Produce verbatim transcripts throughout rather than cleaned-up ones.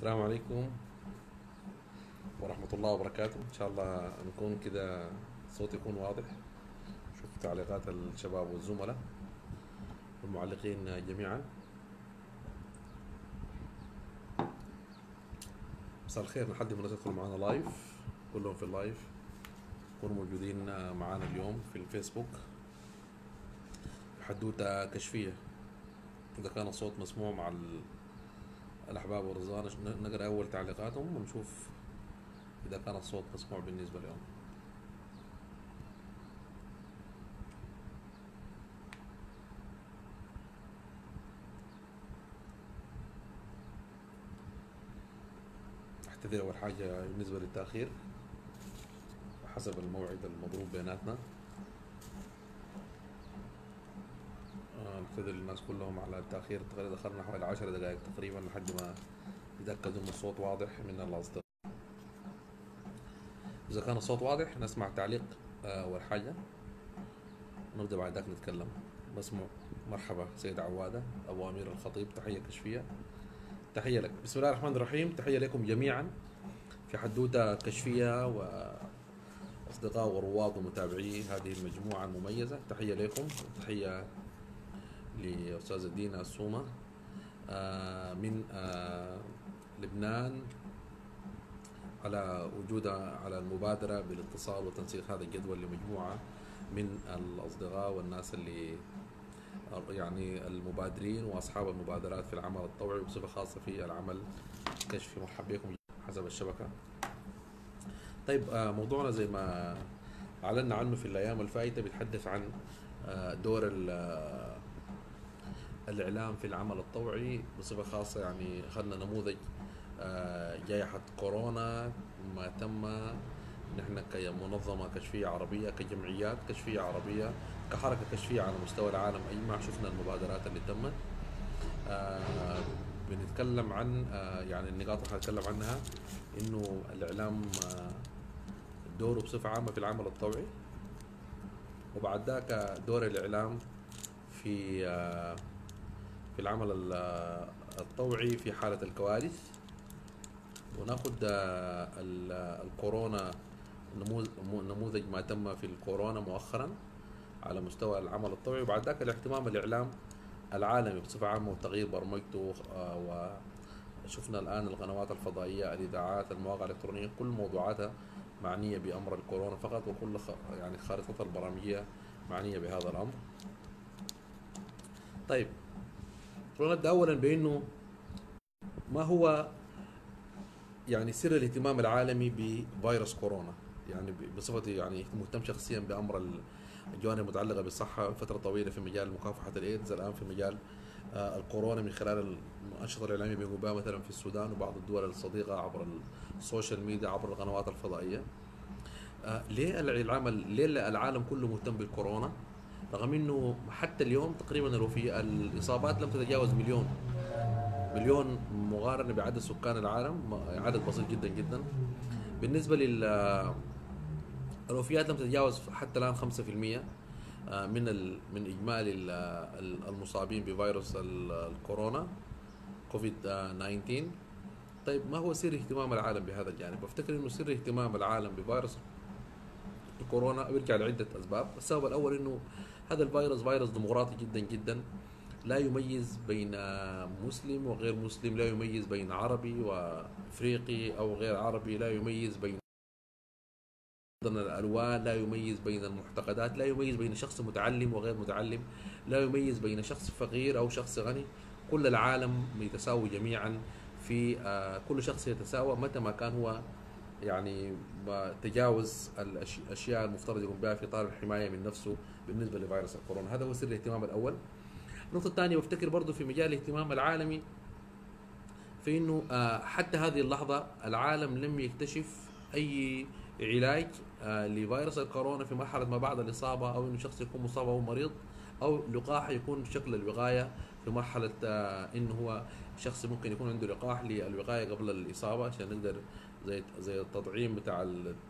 السلام عليكم ورحمة الله وبركاته. إن شاء الله نكون كده صوت يكون واضح. شوف تعليقات الشباب والزملاء والمعلقين جميعا. مساء الخير لحد ما تدخل معنا لايف، كلهم في اللايف يكونوا موجودين معنا اليوم في الفيسبوك. حدوتة كشفية، إذا كان الصوت مسموع مع الأحباب والرزان نقرأ أول تعليقاتهم ونشوف إذا كان الصوت مسموع بالنسبة لهم. أعتذر أول حاجة بالنسبة للتأخير حسب الموعد المضروب بيناتنا. نعتذر للناس كلهم على التأخير، دخلنا حوالي عشر دقائق تقريبا لحد ما يتأكدوا إن الصوت واضح من الأصدقاء. إذا كان الصوت واضح نسمع تعليق أول حاجة، نبدأ بعد ذاك نتكلم. مسموع. مرحبا سيد عوادة أبو أمير الخطيب، تحية كشفية. تحية لك. بسم الله الرحمن الرحيم. تحية لكم جميعا في حدوتة كشفية وأصدقاء ورواد ومتابعي هذه المجموعة المميزة. تحية لكم. تحية لأستاذة دينا السومة من لبنان على وجودها على المبادرة بالاتصال وتنسيق هذا الجدول لمجموعة من الأصدقاء والناس اللي يعني المبادرين وأصحاب المبادرات في العمل الطوعي وبصفة خاصة في العمل الكشفي. مرحبا بكم حسب الشبكة. طيب، موضوعنا زي ما أعلنا عنه في الأيام الفائتة بيتحدث عن دور الإعلام في العمل الطوعي بصفة خاصة. يعني أخذنا نموذج جائحة كورونا، ما تم نحن كمنظمة كشفية عربية، كجمعيات كشفية عربية، كحركة كشفية على مستوى العالم أجمع، شفنا المبادرات اللي تمت. آه بنتكلم عن آه يعني النقاط اللي هنتكلم عنها إنه الإعلام آه دوره بصفة عامة في العمل الطوعي، وبعد ذاك دور الإعلام في آه في العمل الطوعي في حالة الكوارث، وناخد الكورونا نموذج ما تم في الكورونا مؤخرا على مستوى العمل الطوعي، وبعد ذاك الاهتمام الاعلام العالمي بصفه عامه وتغيير برمجته. وشفنا الان القنوات الفضائيه، الاذاعات، المواقع الالكترونيه، كل موضوعاتها معنيه بامر الكورونا فقط، وكل يعني خارطتها البرامجيه معنيه بهذا الامر. طيب، نبدا اولا بانه ما هو يعني سر الاهتمام العالمي بفيروس كورونا. يعني بصفتي يعني مهتم شخصيا بامر الجوانب المتعلقه بالصحه فتره طويله في مجال مكافحه الايدز، الان في مجال الكورونا من خلال الانشطه الاعلاميه بقباء مثلا في السودان وبعض الدول الصديقه عبر السوشيال ميديا عبر القنوات الفضائيه. ليه العمل ليه العالم كله مهتم بالكورونا رغم انه حتى اليوم تقريبا الوفيات الاصابات لم تتجاوز مليون مليون مقارنة بعدد سكان العالم، عدد بسيط جدا جدا. بالنسبة لل الوفيات لم تتجاوز حتى الآن خمسة في المئة من ال... من إجمالي المصابين بفيروس الكورونا كوفيد تسعة عشر. طيب، ما هو سر اهتمام العالم بهذا الجانب؟ بفتكر إنه سر اهتمام العالم بفيروس الكورونا بيرجع لعدة أسباب. السبب الأول إنه هذا الفيروس فيروس ديمقراطي جدا جدا، لا يميز بين مسلم وغير مسلم، لا يميز بين عربي وافريقي او غير عربي، لا يميز بين الالوان، لا يميز بين المعتقدات، لا يميز بين شخص متعلم وغير متعلم، لا يميز بين شخص فقير او شخص غني. كل العالم يتساوي جميعا في كل شخص يتساوى متى ما كان هو يعني تجاوز الاشياء المفترض يقوم بها في اطار الحمايه من نفسه بالنسبه لفيروس الكورونا. هذا هو سر الاهتمام الاول. النقطة الثانية بفتكر برضو في مجال الاهتمام العالمي في انه حتى هذه اللحظة العالم لم يكتشف اي علاج لفيروس الكورونا في مرحلة ما بعد الإصابة، او انه شخص يكون مصاب او مريض، او لقاح يكون شكل الوقاية في مرحلة انه هو شخص ممكن يكون عنده لقاح للوقاية قبل الإصابة عشان نقدر زي زي التطعيم بتاع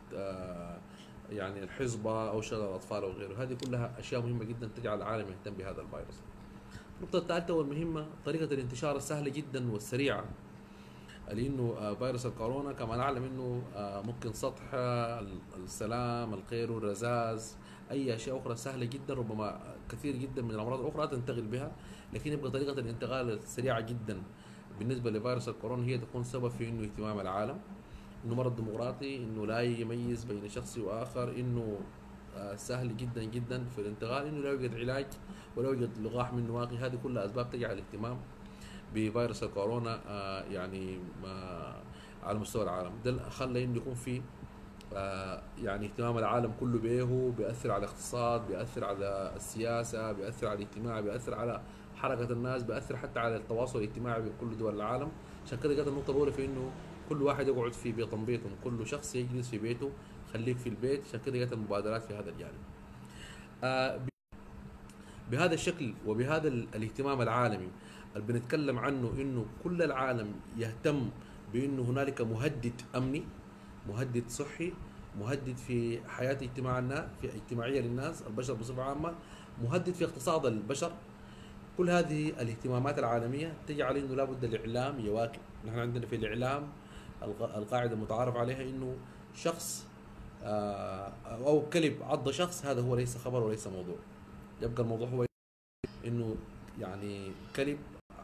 يعني الحصبة او شلل الأطفال او غيره. هذه كلها اشياء مهمة جدا تجعل العالم يهتم بهذا الفيروس. النقطة الثالثة والمهمة طريقة الانتشار السهلة جدا والسريعة لانه آه، فيروس الكورونا كما نعلم انه آه، ممكن سطح آه، السلام، الخير والرذاذ، اي اشياء اخرى سهله جدا، ربما كثير جدا من الامراض الاخرى تنتقل بها، لكن يبقى طريقه الانتقال السريعه جدا بالنسبه لفيروس الكورونا هي تكون سبب في انه اهتمام العالم، انه مرض ديمقراطي، انه لا يميز بين شخص واخر، انه آه، سهل جدا جدا في الانتقال، انه لا يوجد علاج ولا يوجد لقاح منه واقي. هذه كلها اسباب تجعل الاهتمام بفيروس الكورونا آه، يعني آه، على مستوى العالم. ده اللي خلى انه يكون في آه، يعني اهتمام العالم كله به، بيأثر على الاقتصاد، بيأثر على السياسة، بيأثر على الاجتماع، بيأثر على حركة الناس، بيأثر حتى على التواصل الاجتماعي بين كل دول العالم. عشان كده جت النقطة الأولى في إنه كل واحد يقعد في بيت بيته، كل شخص يجلس في بيته، خليك في البيت. عشان كده جت المبادرات في هذا الجانب. آه، بهذا الشكل وبهذا ال- الاهتمام العالمي اللي بنتكلم عنه، انه كل العالم يهتم بانه هنالك مهدد امني، مهدد صحي، مهدد في حياه اجتماع الناس، في اجتماعيه للناس البشر بصفه عامه، مهدد في اقتصاد البشر. كل هذه الاهتمامات العالمية تجعل انه لابد الاعلام يواكب. نحن عندنا في الاعلام الق- القاعدة المتعارف عليها انه شخص آه، او كلب عض شخص هذا هو ليس خبر وليس موضوع. يبقى الموضوع هو انه يعني كلب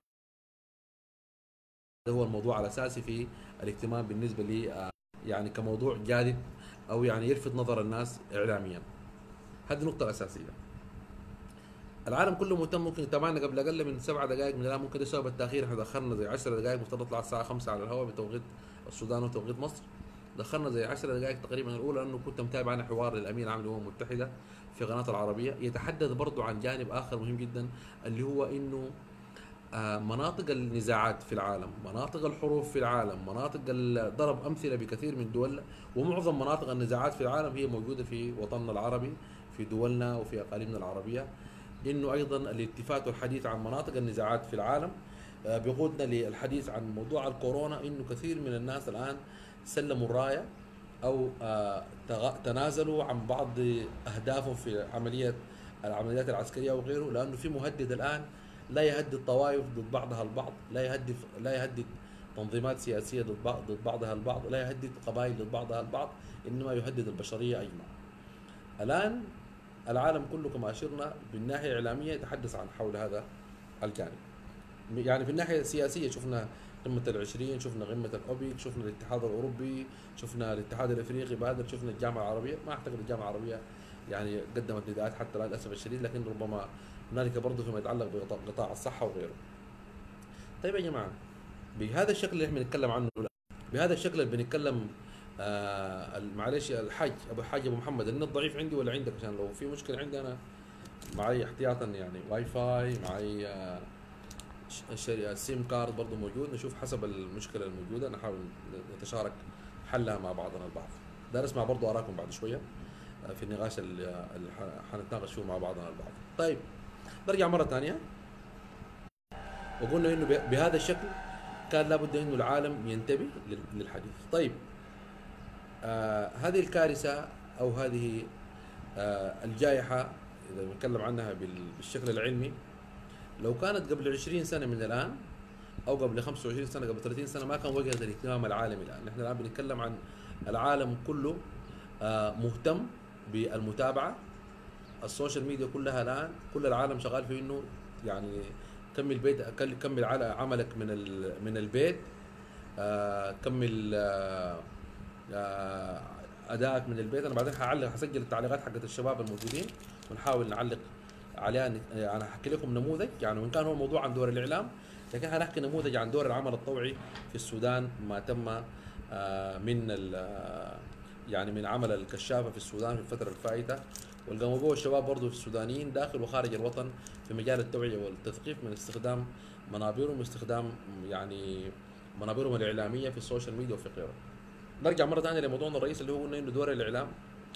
هو الموضوع الاساسي في الاهتمام بالنسبه لي، آه، يعني كموضوع جادد او يعني يلفت نظر الناس اعلاميا. هذه النقطه الاساسيه. العالم كله مهتم. ممكن تابعنا قبل اقل من سبع دقائق من الان، ممكن بسبب التاخير احنا دخلنا زي عشر دقائق، مفترض نطلع الساعه خمسة على الهواء بتوقيت السودان وتوقيت مصر. دخلنا زي عشر دقائق تقريبا الاولى، لانه كنت متابع انا حوار للامين العام للامم المتحده في قناه العربيه يتحدث برضه عن جانب اخر مهم جدا، اللي هو انه آه، مناطق النزاعات في العالم، مناطق الحروب في العالم، مناطق ال- ضرب امثله بكثير من دول، ومعظم مناطق النزاعات في العالم هي موجوده في وطننا العربي، في دولنا وفي اقاليمنا العربيه. انه ايضا الالتفات والحديث عن مناطق النزاعات في العالم آه، بيقودنا للحديث عن موضوع الكورونا، انه كثير من الناس الان سلموا الرايه او آه، تغ- تنازلوا عن بعض اهدافهم في عمليه العمليات العسكريه وغيره، لانه في مهدد الان لا يهدد طوائف ضد بعضها البعض، لا يهدد لا يهدد تنظيمات سياسيه ضد بعض ضد بعضها البعض، لا يهدد قبائل ضد بعضها البعض، انما يهدد البشريه اجمع. الان العالم كله كما اشرنا بالناحيه الاعلاميه يتحدث عن حول هذا الجانب. يعني في الناحيه السياسيه شفنا قمه العشرين، شفنا قمه الاوبك، شفنا الاتحاد الاوروبي، شفنا الاتحاد الافريقي بادر، شفنا الجامعه العربيه. ما اعتقد الجامعه العربيه يعني قدمت نداءات حتى الان للاسف الشديد، لكن ربما هنالك برضه فيما يتعلق بقطاع الصحه وغيره. طيب يا جماعه، بهذا الشكل اللي احنا بنتكلم عنه، بهذا الشكل اللي بنتكلم آه معلش الحاج ابو الحاج ابو محمد، النت ضعيف عندي ولا عندك؟ عشان لو في مشكله عندي انا معي احتياطا يعني واي فاي، معي آه سيم كارد برضه موجود، نشوف حسب المشكله الموجوده نحاول نتشارك حلها مع بعضنا البعض. دار اسمع برضه اراكم بعد شويه آه، في النقاش اللي اللي حنتناقش فيه مع بعضنا البعض. طيب نرجع مره ثانيه، وقلنا انه بهذا الشكل كان لابد انه العالم ينتبه للحديث. طيب آه هذه الكارثه او هذه آه الجائحه اذا بنتكلم عنها بالشكل العلمي، لو كانت قبل عشرين سنه من الان او قبل خمسة وعشرين سنه، قبل ثلاثين سنه، ما كان وجهت الاهتمام العالمي. الان نحن الان بنتكلم عن العالم كله آه مهتم بالمتابعه، السوشيال ميديا كلها الان كل العالم شغال في انه يعني كمل بيت كمل على عملك من من البيت، آه كمل آه آه ادائك من البيت. انا بعدين حعلق حسجل التعليقات حقت الشباب الموجودين ونحاول نعلق عليها. انا هحكي لكم نموذج، يعني وان كان هو الموضوع عن دور الاعلام، لكن هنحكي نموذج عن دور العمل الطوعي في السودان، ما تم آه من يعني من عمل الكشافه في السودان في الفتره الفائته، والقاموا به الشباب برضه في السودانيين داخل وخارج الوطن في مجال التوعيه والتثقيف من استخدام منابرهم واستخدام يعني منابرهم الاعلاميه في السوشيال ميديا وفي غيره. نرجع مره ثانيه لموضوعنا الرئيسي اللي هو قلنا انه دور الاعلام.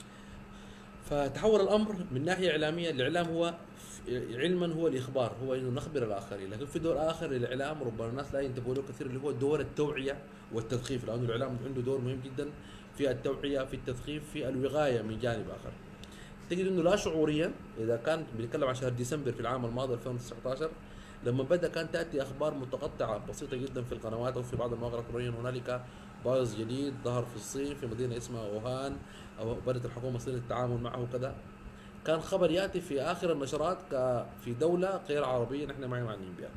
فتحول الامر من ناحيه اعلاميه، الاعلام هو علما هو الاخبار، هو انه نخبر الاخرين، لكن في دور اخر للاعلام ربما الناس لا ينتبهوا له كثير، اللي هو دور التوعيه والتثقيف، لانه الاعلام عنده دور مهم جدا في التوعيه، في التثقيف، في الوقايه من جانب اخر. تجد انه لا شعوريا اذا كان بنتكلم عن شهر ديسمبر في العام الماضي ألفين وتسعة عشر، لما بدا كان تاتي اخبار متقطعه بسيطه جدا في القنوات او في بعض المواقع الالكترونيه إن هنالك فيروس جديد ظهر في الصين في مدينه اسمها اوهان، او بدات الحكومه الصينيه التعامل معه وكذا. كان خبر ياتي في اخر النشرات ك- في دوله غير عربيه نحن ما معنيين بها.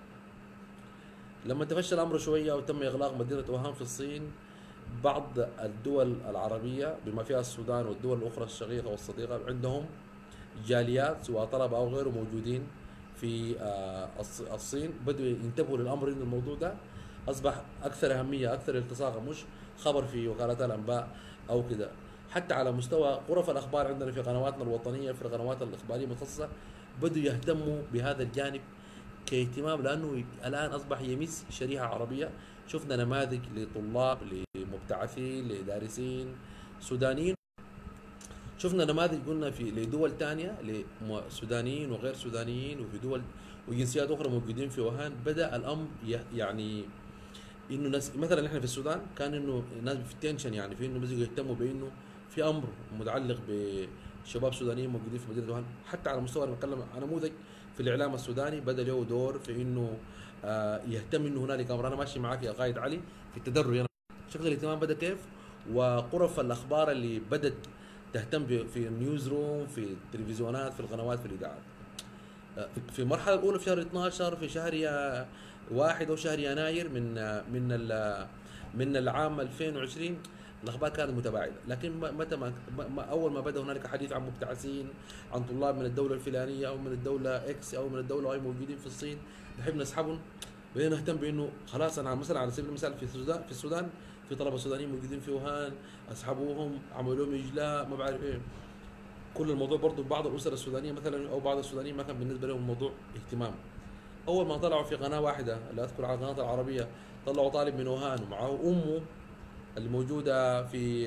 لما تفشى الامر شويه وتم اغلاق مدينه اوهان في الصين، بعض الدول العربيه بما فيها السودان والدول الاخرى الشقيقه والصديقه عندهم جاليات سواء طلبه او غيره موجودين في آه، الص- الصين، بدوا ينتبهوا للامر ان الموضوع ده اصبح اكثر اهميه اكثر التصاقا، مش خبر في وكالات الانباء او كده. حتى على مستوى غرف الاخبار عندنا في قنواتنا الوطنيه في القنوات الاخباريه المتخصصه بدوا يهتموا بهذا الجانب كاهتمام، لانه الان اصبح يمس شريحه عربيه. شفنا نماذج لطلاب لمبتعثين لدارسين سودانيين، شفنا نماذج قلنا في لدول تانية لسودانيين وغير سودانيين وفي دول وجنسيات اخرى موجودين في وهان. بدا الامر يه- يعني انه ناس مثلا احنا في السودان كان انه الناس في تنشن، يعني في انه بدأوا يهتموا بانه في امر متعلق بشباب سودانيين موجودين في مدينه وهان. حتى على مستوى أنا بتكلم عن نموذج في الاعلام السوداني بدا له دور في انه آه، يهتم انه هنالك امر. انا ماشي معك يا قائد علي في التدرج. انا شكل الاهتمام بدا كيف، وغرف الاخبار اللي بدت تهتم ب- في النيوز روم في التلفزيونات في القنوات في الاذاعات. آه، في المرحله الاولى في شهر اتناشر في شهر يا- واحد او شهر يناير من آه، من ال- من العام ألفين وعشرين الاخبار كانت متباعده. لكن م- متى ما ما- اول ما بدا هنالك حديث عن مبتعثين عن طلاب من الدوله الفلانيه او من الدوله اكس او من الدوله واي موجودين في الصين نحب نسحبهم، بقينا نهتم بانه خلاص. انا مثلا على سبيل المثال في السودان في السودان في طلبه سودانيين موجودين في وهان، اسحبوهم عملوا لهم اجلاء ما بعرف ايه. كل الموضوع برضه بعض الاسر السودانيه مثلا او بعض السودانيين ما كان بالنسبه لهم الموضوع اهتمام. اول ما طلعوا في قناه واحده اللي اذكر على القناه العربيه، طلعوا طالب من وهان ومعه امه اللي موجوده في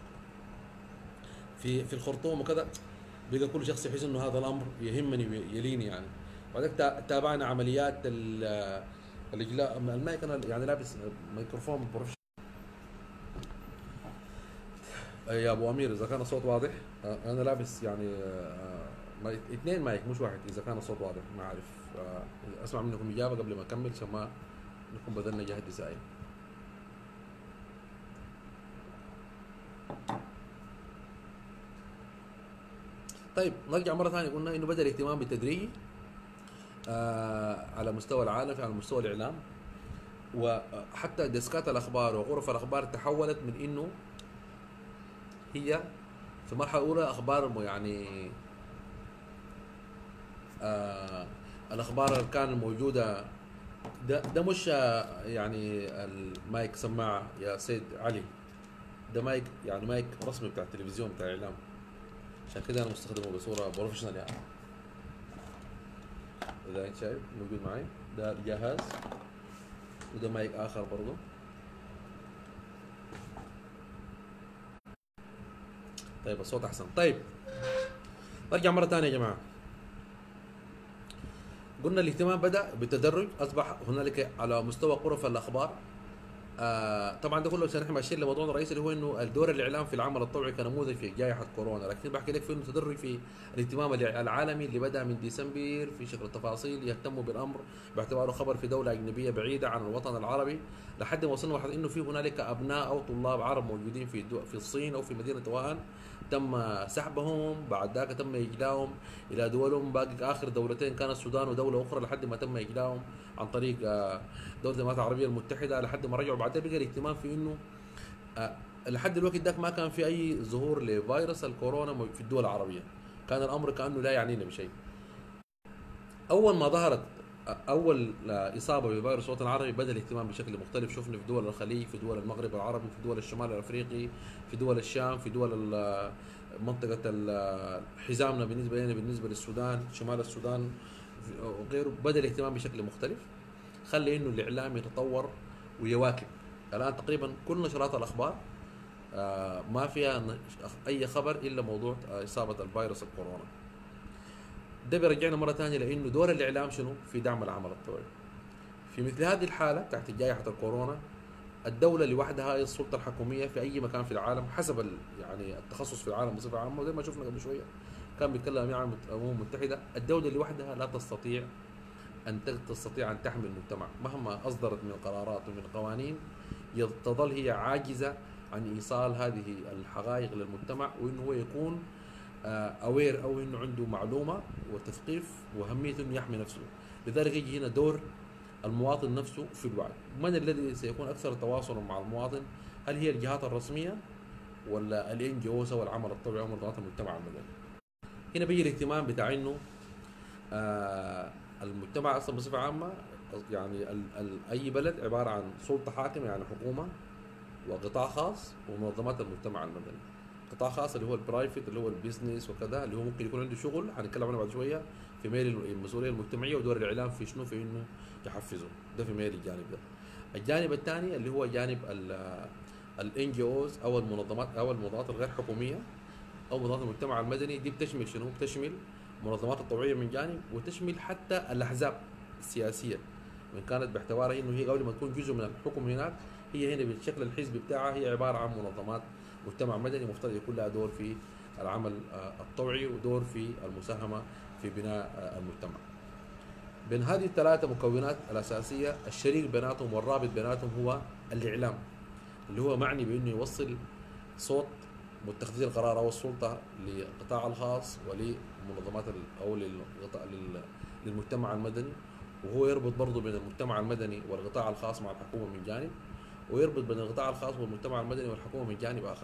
في في الخرطوم وكذا، بقى كل شخص يحس انه هذا الامر يهمني ويليني يعني. بعدين تا- تابعنا عمليات ال- الاجلاء. المايك انا يعني لابس ميكروفون بروفيشنال يا ابو امير، اذا كان الصوت واضح. آه، انا لابس يعني آه، مايك اثنين مايك مش واحد، اذا كان الصوت واضح ما اعرف. آه، اسمع منكم اجابه قبل ما اكمل عشان ما نكون بذلنا جهد زائد. طيب نرجع مره ثانيه، قلنا انه بدا الاهتمام بالتدريجي آه على مستوى العالم على مستوى الاعلام، وحتى ديسكات الاخبار وغرف الاخبار تحولت من انه هي في المرحله الاولى اخبار م- يعني آه الاخبار اللي كانت موجوده. ده ده مش آه، يعني المايك سماعه يا سيد علي، ده مايك يعني مايك رسمي بتاع التلفزيون بتاع الاعلام، عشان كده انا مستخدمه بصوره بروفيشنال يعني. اذا انت شايف موجود معي ده الجهاز، وده مايك اخر برضه. طيب الصوت احسن. طيب نرجع مره ثانيه يا جماعه. قلنا الاهتمام بدا بالتدرج، اصبح هنالك على مستوى غرف الاخبار. آه طبعا ده كله عشان احنا ماشيين لموضوعنا الرئيسي اللي هو انه الدور الاعلام في العمل الطوعي كنموذج في جائحه كورونا. لكن بحكي لك في انه تدرج في الاهتمام العالمي اللي بدا من ديسمبر في شكل التفاصيل يهتموا بالامر باعتباره خبر في دوله اجنبيه بعيده عن الوطن العربي، لحد ما وصلنا لمرحله انه في هنالك ابناء او طلاب عرب موجودين في دو في الصين او في مدينه ووهان تم سحبهم، بعد ذاك تم اجلائهم الى دولهم. باقي اخر دولتين كانت السودان ودوله اخرى لحد ما تم اجلائهم عن طريق آه، دوله الامارات العربيه المتحده، لحد ما رجعوا. بعدين بقى الاهتمام في انه آه، لحد الوقت ده ما كان في اي ظهور لفيروس الكورونا في الدول العربيه، كان الامر كانه لا يعنينا بشيء. اول ما ظهرت اول اصابه بفيروس الوطن العربي بدا الاهتمام بشكل مختلف. شفنا في دول الخليج، في دول المغرب العربي، في دول الشمال الافريقي، في دول الشام، في دول ال- منطقه ال- حزامنا بالنسبه لنا بالنسبه للسودان، شمال السودان وغيره. بدا الاهتمام بشكل مختلف، خلي انه الاعلام يتطور ويواكب. الان تقريبا كل نشرات الاخبار آه، ما فيها ن- اي خبر الا موضوع آه، اصابه الفيروس الكورونا. ده بيرجعنا مره ثانيه لانه دور الاعلام شنو في دعم العمل الطوعي. في مثل هذه الحاله تحت جائحه الكورونا، الدوله لوحدها هي السلطه الحكوميه في اي مكان في العالم حسب ال- يعني التخصص في العالم بصفه عامه. وزي ما شفنا قبل شويه كان بيتكلم عن الامم المتحده، الدوله لوحدها لا تستطيع ان تستطيع ان تحمي المجتمع مهما اصدرت من قرارات ومن قوانين، تظل هي عاجزه عن ايصال هذه الحقائق للمجتمع، وانه هو يكون اوير او انه عنده معلومه وتثقيف واهميه انه يحمي نفسه. لذلك يجي هنا دور المواطن نفسه في الوعي. من الذي سيكون اكثر تواصلا مع المواطن؟ هل هي الجهات الرسميه ولا الان جي اوز او العمل الطوعي او منظمات المجتمع المدني؟ هنا بيجي الاهتمام بتاع انه آه المجتمع اصلا بصفه عامه، يعني ال ال اي بلد عباره عن سلطه حاكمه يعني حكومه وقطاع خاص ومنظمات المجتمع المدني. قطاع خاص اللي هو البرايفت اللي هو البيزنس وكذا، اللي هو ممكن يكون عنده شغل هنتكلم عنه بعد شويه في ميل المسؤوليه المجتمعيه، ودور الاعلام في شنو؟ في انه يحفزه. ده في ميل الجانب ده. الجانب الثاني اللي هو جانب الان جي اوز او المنظمات او المنظمات الغير حكوميه او منظمات المجتمع المدني. دي بتشمل شنو؟ بتشمل منظمات الطوعيه من جانب، وتشمل حتى الاحزاب السياسيه وان كانت باعتبارها انه هي قبل ما تكون جزء من الحكم هناك، هي هنا بالشكل الحزبي بتاعها هي عباره عن منظمات مجتمع مدني مفترض يكون لها دور في العمل الطوعي ودور في المساهمه في بناء المجتمع. بين هذه الثلاثه مكونات الاساسيه، الشريك بيناتهم والرابط بيناتهم هو الاعلام، اللي هو معني بانه يوصل صوت متخذي القرار او السلطه للقطاع الخاص ولمنظمات او للمجتمع المدني، وهو يربط برضه بين المجتمع المدني والقطاع الخاص مع الحكومه من جانب، ويربط بين القطاع الخاص والمجتمع المدني والحكومه من جانب اخر.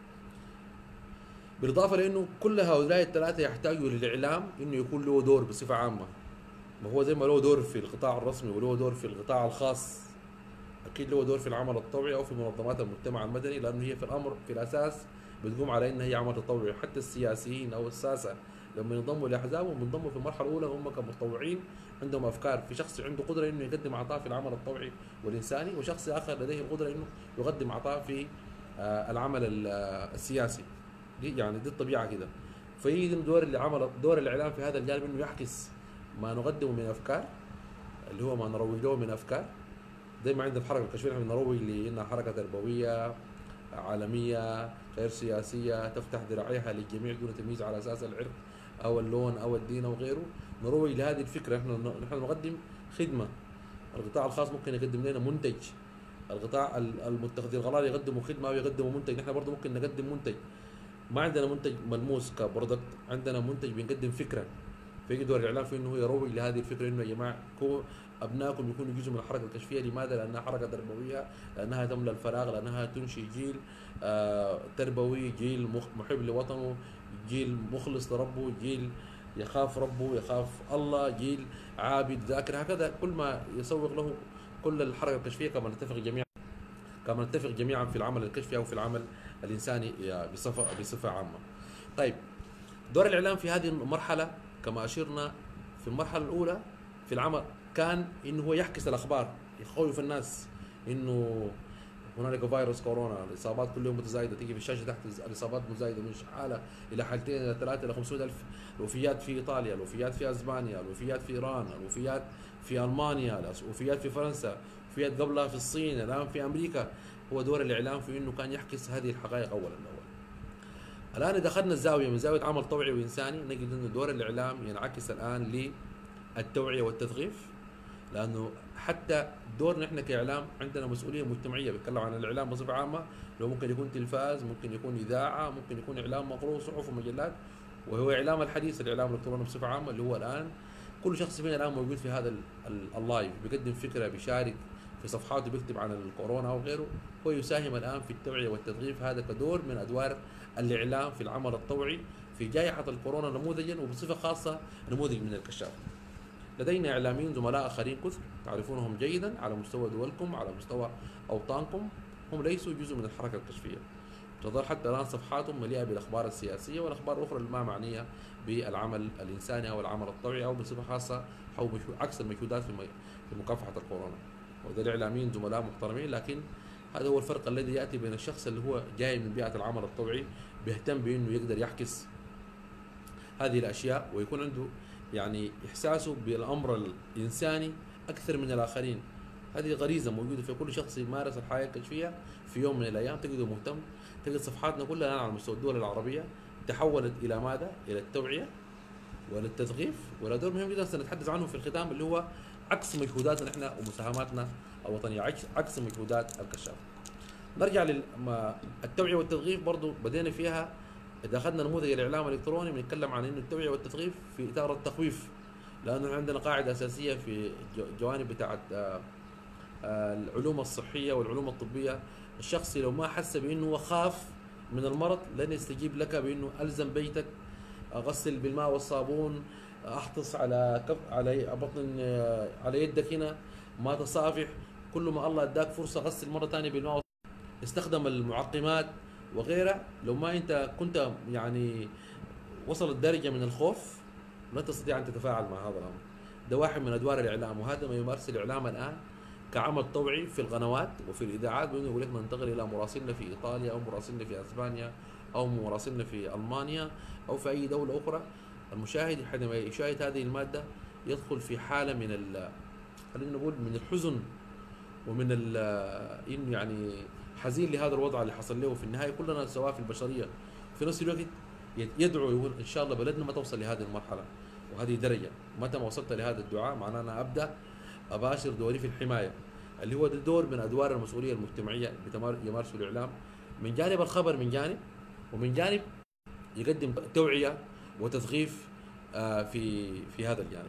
بالاضافه لانه كل هؤلاء الثلاثه يحتاجوا للاعلام انه يكون له دور بصفه عامه. ما هو زي ما له دور في القطاع الرسمي وله دور في القطاع الخاص، اكيد له دور في العمل الطوعي او في منظمات المجتمع المدني، لانه هي في الامر في الاساس بتقوم على انها هي عمل تطوعي. حتى السياسيين او الساسه لما ينضموا لاحزابهم بينضموا في المرحله الاولى هم كمتطوعين عندهم افكار، في شخص عنده قدره انه يقدم عطاء في العمل الطوعي والانساني، وشخص اخر لديه القدره انه يقدم عطاء في العمل السياسي. دي يعني دي الطبيعه كده. فيجي دور اللي عمل دور الاعلام في هذا الجانب انه يعكس ما نقدمه من افكار، اللي هو ما نروج له من افكار. زي ما عندنا في الحركه الكشفيه نحن نروج لانها حركه تربويه عالميه غير سياسيه تفتح ذراعيها للجميع دون تمييز على اساس العرق او اللون او الدين او غيره. نروج لهذه الفكره. نحن نحن نقدم خدمه. القطاع الخاص ممكن يقدم لنا منتج، القطاع المتخذي القرار يقدموا خدمه او يقدموا منتج، نحن برضه ممكن نقدم منتج. ما عندنا منتج ملموس كبرودكت، عندنا منتج بنقدم فكره. فيجي دور الاعلام في انه هو يروج لهذه الفكره انه يا جماعه ابنائكم يكونوا جزء من الحركه الكشفيه. لماذا؟ لانها حركه تربويه، لانها تملى الفراغ، لانها تنشئ جيل آه تربوي، جيل محب لوطنه، جيل مخلص لربه، جيل يخاف ربه يخاف الله، جيل عابد ذاكر. هكذا كل ما يسوق له كل الحركه الكشفيه كما نتفق جميعا كما نتفق جميعا في العمل الكشفي او في العمل الانساني بصفه بصفه عامه. طيب، دور الاعلام في هذه المرحله كما اشرنا في المرحله الاولى في العمل كان انه هو يحكس الاخبار، يخوف الناس انه هنالك فيروس كورونا، الاصابات كل يوم متزايده، تيجي في الشاشه تحت الاصابات مزايده من حاله الى حالتين الى ثلاثه الى خمسمائة الف. الوفيات في ايطاليا، الوفيات في اسبانيا، الوفيات في ايران، الوفيات في المانيا، الوفيات في فرنسا، الوفيات قبلها في الصين، الان في امريكا. هو دور الاعلام في انه كان يحكس هذه الحقائق اولا اول. الان اذا اخذنا الزاويه من زاويه عمل طوعي وانساني، نجد انه دور الاعلام ينعكس الان للتوعيه والتثقيف، لانه حتى دورنا احنا كاعلام عندنا مسؤوليه مجتمعيه. بتكلم عن الاعلام بصفه عامه، لو ممكن يكون تلفاز، ممكن يكون اذاعه، ممكن يكون اعلام مقروء، صحف ومجلات، وهو اعلام الحديث الاعلام الالكتروني بصفه عامه اللي هو الان كل شخص فينا الان موجود في هذا اللايف، بيقدم فكره، بيشارك في صفحاته، بيكتب عن الكورونا او غيره. هو يساهم الان في التوعيه والتثقيف، هذا كدور من ادوار الاعلام في العمل الطوعي في جائحه الكورونا نموذجا، وبصفه خاصه نموذج من الكشاف. لدينا اعلاميين زملاء اخرين كثر تعرفونهم جيدا على مستوى دولكم، على مستوى اوطانكم، هم ليسوا جزء من الحركه الكشفيه. تظل حتى الان صفحاتهم مليئه بالاخبار السياسيه والاخبار الاخرى الما معنيه بالعمل الانساني او العمل الطوعي او بصفه خاصه او عكس المجهودات في مكافحه الكورونا. وهذول الاعلاميين زملاء محترمين، لكن هذا هو الفرق الذي ياتي بين الشخص اللي هو جاي من بيئه العمل الطوعي بيهتم بانه يقدر يعكس هذه الاشياء ويكون عنده يعني احساسه بالامر الانساني اكثر من الاخرين. هذه غريزه موجوده في كل شخص يمارس الحياه الكشفيه في يوم من الايام، تجده مهتم. تجد صفحاتنا كلها الان على مستوى الدول العربيه تحولت الى ماذا؟ الى التوعيه والتثقيف، ولا دور مهم جدا سنتحدث عنه في الختام اللي هو عكس مجهوداتنا احنا ومساهماتنا الوطنيه، عكس عكس مجهودات الكشاف. نرجع للتوعيه والتثقيف، برضو بدينا فيها. اذا اخذنا نموذج الاعلام الالكتروني بنتكلم عن انه التوعيه والتثقيف في اطار التخويف، لانه عندنا قاعده اساسيه في جوانب بتاعت العلوم الصحيه والعلوم الطبيه. الشخص لو ما حس بانه هو خاف من المرض لن يستجيب لك بانه الزم بيتك، غسل بالماء والصابون، احرص على كف على بطن على يدك هنا، ما تصافح. كل ما الله اداك فرصه غسل مره ثانيه بالماء، استخدم المعقمات وغيرها. لو ما انت كنت يعني وصلت درجه من الخوف لن تستطيع ان تتفاعل مع هذا الامر. ده واحد من ادوار الاعلام، وهذا ما يمارس الاعلام الان كعمل طوعي في القنوات وفي الاذاعات. بدون يقول لك ننتقل الى مراسلنا في ايطاليا او مراسلنا في اسبانيا او مراسلنا في المانيا او في اي دوله اخرى. المشاهد حينما يشاهد هذه الماده يدخل في حاله من ال خلينا نقول من الحزن ومن ال انه يعني حزين لهذا الوضع اللي حصل له. في النهايه كلنا سواء في البشريه. في نفس الوقت يدعو يقول ان شاء الله بلدنا ما توصل لهذه المرحله وهذه درجه. متى ما وصلت لهذا الدعاء معناه انا ابدا اباشر دوري في الحمايه، اللي هو دور من ادوار المسؤوليه المجتمعيه يمارسه الاعلام، من جانب الخبر من جانب، ومن جانب يقدم توعيه وتثقيف في في هذا الجانب.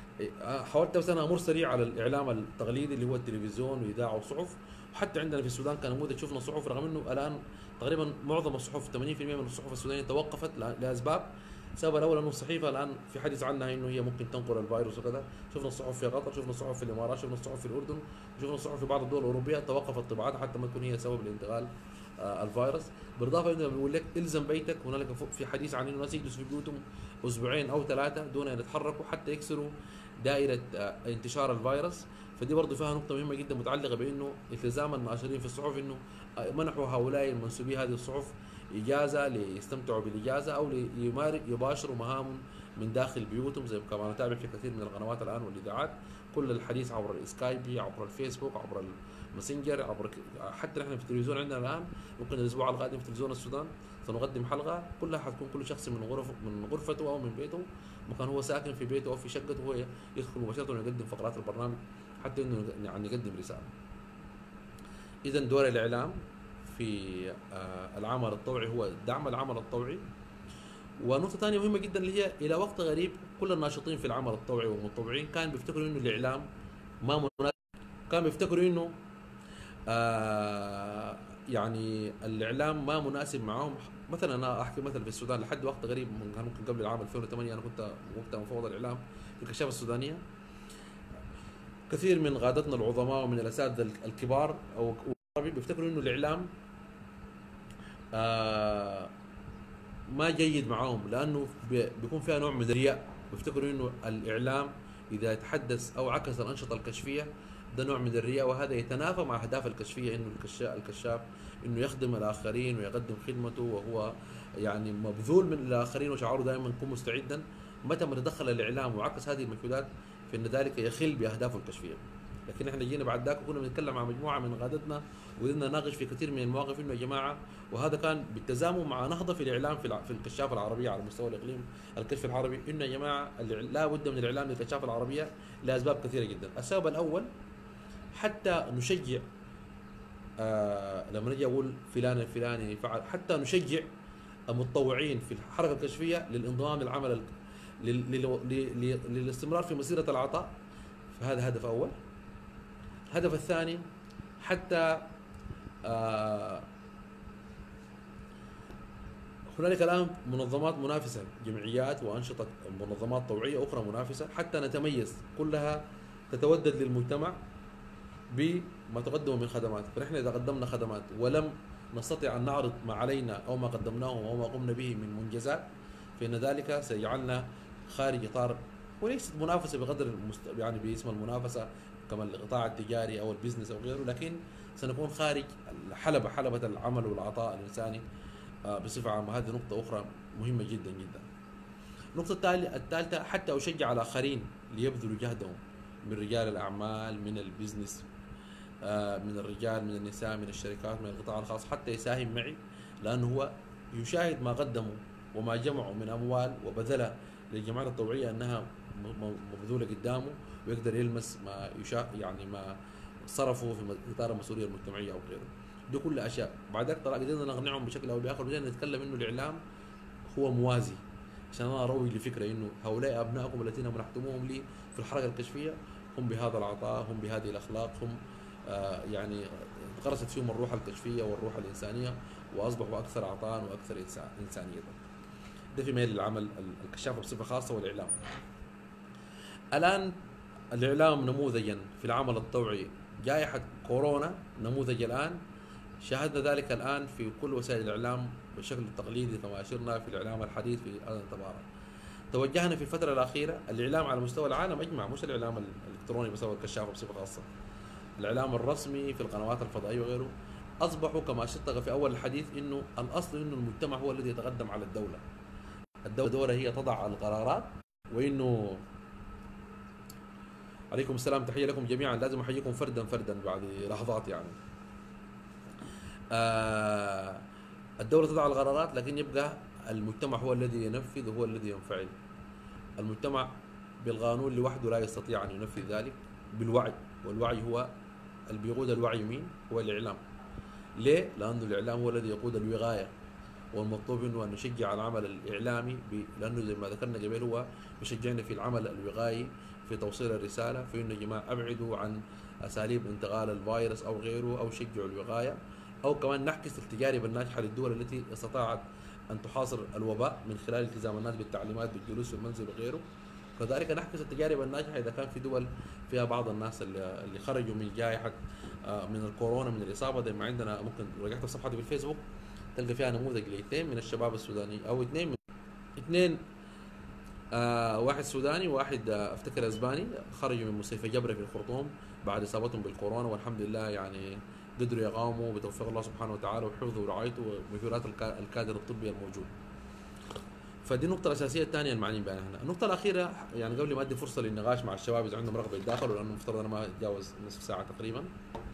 حاولت بس انا امر سريع على الاعلام التقليدي اللي هو التلفزيون واذاعه وصحف. وحتى عندنا في السودان كان نموذج شفنا صحف، رغم انه الان تقريبا معظم الصحف ثمانين بالمئة من الصحف السودانيه توقفت لاسباب. السبب الاول انه الصحيفه الان في حديث عنها انه هي ممكن تنقل الفيروس وكذا. شفنا الصحف في قطر، شفنا الصحف في الامارات، شفنا الصحف في الاردن، شفنا الصحف في بعض الدول الاوروبيه توقفت طباعتها حتى ما تكون هي سبب لانتقال آه الفيروس. بالاضافه انه بيقول لك الزم بيتك. هنالك في حديث عن انه الناس يجلسوا في بيوتهم اسبوعين او ثلاثه دون ان يتحركوا حتى يكسروا دائره آه انتشار الفيروس. فدي برضه فيها نقطه مهمه جدا متعلقه بانه التزام الناشرين في الصحف، انه منحوا هؤلاء المنسوبي هذه الصحف اجازه ليستمتعوا بالاجازه او يباشروا مهام من داخل بيوتهم، زي كما نتابع في كثير من القنوات الان والاذاعات. كل الحديث عبر السكايبي، عبر الفيسبوك، عبر الماسنجر، عبر حتى نحن في التلفزيون عندنا الان ممكن الاسبوع القادم في تلفزيون السودان سنقدم حلقه كلها حتكون كل شخص من غرف من غرفته او من بيته، مكان هو ساكن في بيته او في شقته، هو يدخل مباشره ويقدم فقرات البرنامج حتى انه يعني يقدم رساله. اذا دور الاعلام في العمل الطوعي هو دعم العمل الطوعي. ونقطه ثانيه مهمه جدا اللي هي الى وقت غريب كل الناشطين في العمل الطوعي والمتطوعين كان بيفتكروا انه الاعلام ما مناسب، كان بيفتكروا انه آه يعني الاعلام ما مناسب معهم. مثلا انا احكي مثلا في السودان لحد وقت غريب ممكن قبل العام ألفين وثمانية انا كنت وقتها مفوض الاعلام في الكشافه السودانيه. كثير من قادتنا العظماء ومن الاساتذه الكبار او بيفتكروا انه الاعلام آه ما جيد معاهم، لانه بيكون فيها نوع من الرياء. بيفتكروا انه الاعلام اذا تحدث او عكس الانشطه الكشفيه ده نوع من الرياء، وهذا يتنافى مع اهداف الكشفيه، انه الكشاف الكشاف انه يخدم الاخرين ويقدم خدمته وهو يعني مبذول من الاخرين وشعاره دائما يكون مستعدا. متى ما تدخل الاعلام وعكس هذه المجهودات فان ذلك يخل باهدافه الكشفيه. لكن احنا جينا بعد ذاك وكنا بنتكلم مع مجموعه من قادتنا وقدرنا نناقش في كثير من المواقف انه يا جماعه، وهذا كان بالتزامن مع نهضه في الاعلام في في الكشافه العربيه على مستوى الاقليم الكشف العربي، انه يا جماعه لا بد من الاعلام للكشافه العربيه لاسباب كثيره جدا. السبب الاول حتى نشجع آه لما نجي اقول فلان الفلاني فعل، حتى نشجع المتطوعين في الحركه الكشفيه للانضمام للعمل للاستمرار في مسيره العطاء. فهذا هدف اول. الهدف الثاني حتى آه هنالك الان منظمات منافسه، جمعيات وانشطه منظمات طوعيه اخرى منافسه حتى نتميز، كلها تتودد للمجتمع بما تقدم من خدمات. فنحن اذا قدمنا خدمات ولم نستطيع ان نعرض ما علينا او ما قدمناه او ما قمنا به من منجزات، فان ذلك سيجعلنا خارج اطار، وليست منافسه بقدر المست... يعني باسم المنافسه كما القطاع التجاري او البزنس او غيره، لكن سنكون خارج حلبة حلبة العمل والعطاء الانساني بصفه عامه. هذه نقطه اخرى مهمه جدا جدا. النقطه الثالثه حتى اشجع الاخرين ليبذلوا جهدهم من رجال الاعمال، من البزنس، من الرجال، من النساء، من الشركات، من القطاع الخاص، حتى يساهم معي، لانه هو يشاهد ما قدموا وما جمعوا من اموال وبذلها للجمعيات الطوعيه انها مبذوله قدامه، ويقدر يلمس ما يشا يعني ما صرفوا في اطار المسؤوليه المجتمعيه او غيره. دي كل اشياء. بعد ذلك طلع قدرنا نقنعهم بشكل او باخر، بدينا نتكلم انه الاعلام هو موازي، عشان انا اروج لفكره انه هؤلاء ابنائكم الذين منحتموهم لي في الحركه الكشفيه هم بهذا العطاء، هم بهذه الاخلاق، هم آه يعني غرست فيهم الروح الكشفيه والروح الانسانيه، واصبحوا اكثر عطاء واكثر انسانيه. ده في ميل للعمل الكشافه بصفه خاصه والاعلام. الان الاعلام نموذجا في العمل الطوعي، جائحه كورونا نموذج الان، شاهدنا ذلك الان في كل وسائل الاعلام بالشكل التقليدي كما اشرنا في الاعلام الحديث في اذن تبارك. توجهنا في الفتره الاخيره الاعلام على مستوى العالم اجمع، مش الاعلام الالكتروني بس او الكشافه بصفه خاصه، الاعلام الرسمي في القنوات الفضائيه وغيره، اصبحوا كما اشرت في اول الحديث انه الاصل انه المجتمع هو الذي يتقدم على الدوله. الدوله دورها هي تضع القرارات، وانه عليكم السلام، تحيه لكم جميعا، لازم احييكم فردا فردا بعد لحظات يعني. آه الدوله تضع القرارات، لكن يبقى المجتمع هو الذي ينفذ وهو الذي ينفعل. المجتمع بالقانون لوحده لا يستطيع ان ينفذ ذلك، بالوعي، والوعي هو اللي بيقود الوعي مين؟ هو الاعلام. ليه؟ لانه الاعلام هو الذي يقود الوقايه، والمطلوب منه ان نشجع العمل الاعلامي، لانه زي ما ذكرنا قبل هو بيشجعنا في العمل الوقائي في توصيل الرساله في انه يا جماعه ابعدوا عن اساليب انتقال الفيروس او غيره، او شجعوا الوقايه، او كمان نعكس التجارب الناجحه للدول التي استطاعت ان تحاصر الوباء من خلال التزام الناس بالتعليمات بالجلوس في المنزل وغيره. كذلك نعكس التجارب الناجحه اذا كان في دول فيها بعض الناس اللي خرجوا من جائحه من الكورونا من الاصابه، زي ما عندنا ممكن رجعت في صفحتي في الفيسبوك تلقى فيها نموذج لاثنين من الشباب السوداني، او اثنين من اثنين آه واحد سوداني وواحد آه افتكر اسباني، خرجوا من مستشفى جبرة في الخرطوم بعد اصابتهم بالكورونا، والحمد لله يعني قدروا يقاوموا بتوفيق الله سبحانه وتعالى وحفظه ورعايته ومجهودات الكادر الطبي الموجود. فدي النقطة الأساسية الثانية المعنيين بها هنا. النقطة الأخيرة يعني قبل ما أدي فرصة للنقاش مع الشباب إذا عندهم رغبة يتداخلوا، لأنه مفترض أنا ما أتجاوز نصف ساعة تقريبا.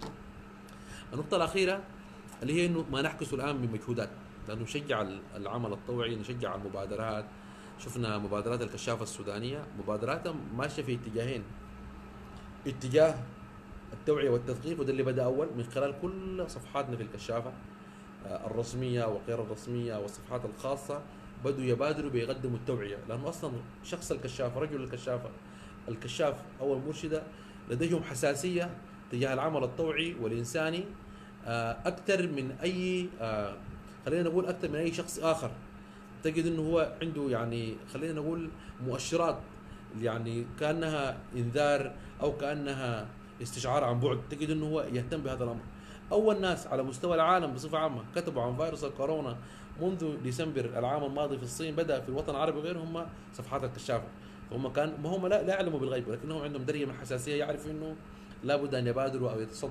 النقطة الأخيرة اللي هي إنه ما نحكسه الآن بمجهودات، لأنه نشجع العمل الطوعي، نشجع المبادرات. شفنا مبادرات الكشافة السودانية، مبادراتها ماشية في اتجاهين: اتجاه التوعية والتثقيف، وده اللي بدأ أول من خلال كل صفحاتنا في الكشافة الرسمية وغير الرسمية والصفحات الخاصة، بدوا يبادروا بيقدموا التوعية، لأنه أصلا شخص الكشافة، رجل الكشافة، الكشاف أو المرشدة لديهم حساسية تجاه العمل الطوعي والإنساني أكثر من أي خلينا نقول أكثر من أي شخص آخر. تجد أنه هو عنده يعني خلينا نقول مؤشرات يعني كأنها إنذار أو كأنها استشعار عن بعد، تجد أنه هو يهتم بهذا الأمر. أول ناس على مستوى العالم بصفة عامة كتبوا عن فيروس الكورونا منذ ديسمبر العام الماضي في الصين، بدأ في الوطن العربي وغيره هم صفحات الكشافة. فهم كان ما هم لا, لا يعلموا بالغيب، ولكنهم عندهم درجة من الحساسية، يعرفوا أنه لابد أن يبادروا أو يتصدوا،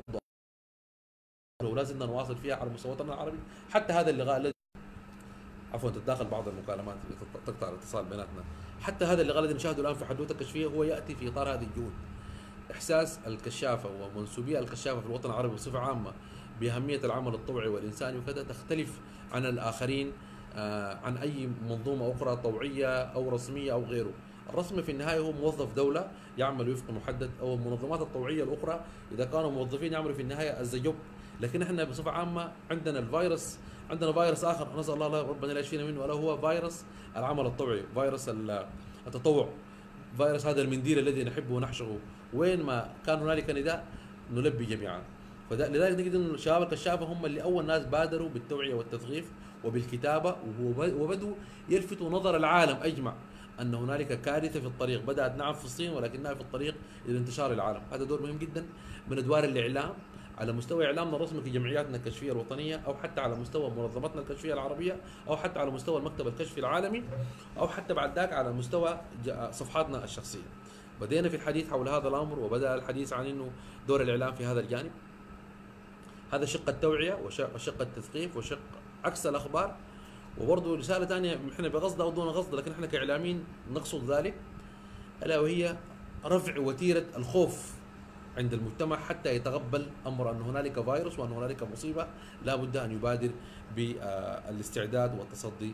ولازم نواصل فيها على مستوى الوطن العربي. حتى هذا اللقاء الذي عفوا تتداخل بعض المكالمات تقطع الاتصال بيناتنا، حتى هذا اللقاء الذي نشاهده الآن في حدوثة الكشفية هو يأتي في إطار هذه الجهود. إحساس الكشافة ومنسوبية الكشافة في الوطن العربي بصفة عامة بأهمية العمل الطوعي والإنساني وكذا تختلف عن الآخرين، عن أي منظومة أخرى طوعية أو رسمية أو غيره. الرسمي في النهاية هو موظف دولة يعمل وفق محدد، أو المنظمات الطوعية الأخرى إذا كانوا موظفين يعملوا في النهاية الزجوب. لكن احنا بصفة عامة عندنا الفيروس، عندنا فيروس آخر نسأل الله ربنا لا يشفينا منه، ولا هو فيروس العمل الطوعي، فيروس التطوع، فيروس هذا المنديل الذي نحبه ونحشره، وين ما كان هنالك نداء نلبي جميعا. فلذلك نجد ان شباب الكشافه هم اللي اول ناس بادروا بالتوعيه والتثقيف وبالكتابه، وبدوا يلفتوا نظر العالم اجمع ان هنالك كارثه في الطريق، بدات نعم في الصين ولكنها في الطريق الى انتشار العالم. هذا دور مهم جدا من ادوار الاعلام على مستوى اعلامنا الرسمي في جمعياتنا الكشفيه الوطنيه، او حتى على مستوى منظمتنا الكشفيه العربيه، او حتى على مستوى المكتب الكشفي العالمي، او حتى بعد ذاك على مستوى صفحاتنا الشخصيه. بدينا في الحديث حول هذا الامر، وبدا الحديث عن انه دور الاعلام في هذا الجانب. هذا شق التوعيه وشق التثقيف وشق عكس الاخبار. وبرضه رساله ثانيه احنا بقصد او دون قصد لكن احنا كاعلاميين نقصد ذلك، الا وهي رفع وتيره الخوف عند المجتمع حتى يتقبل امر ان هنالك فيروس وان هنالك مصيبه لا بد ان يبادر بالاستعداد والتصدي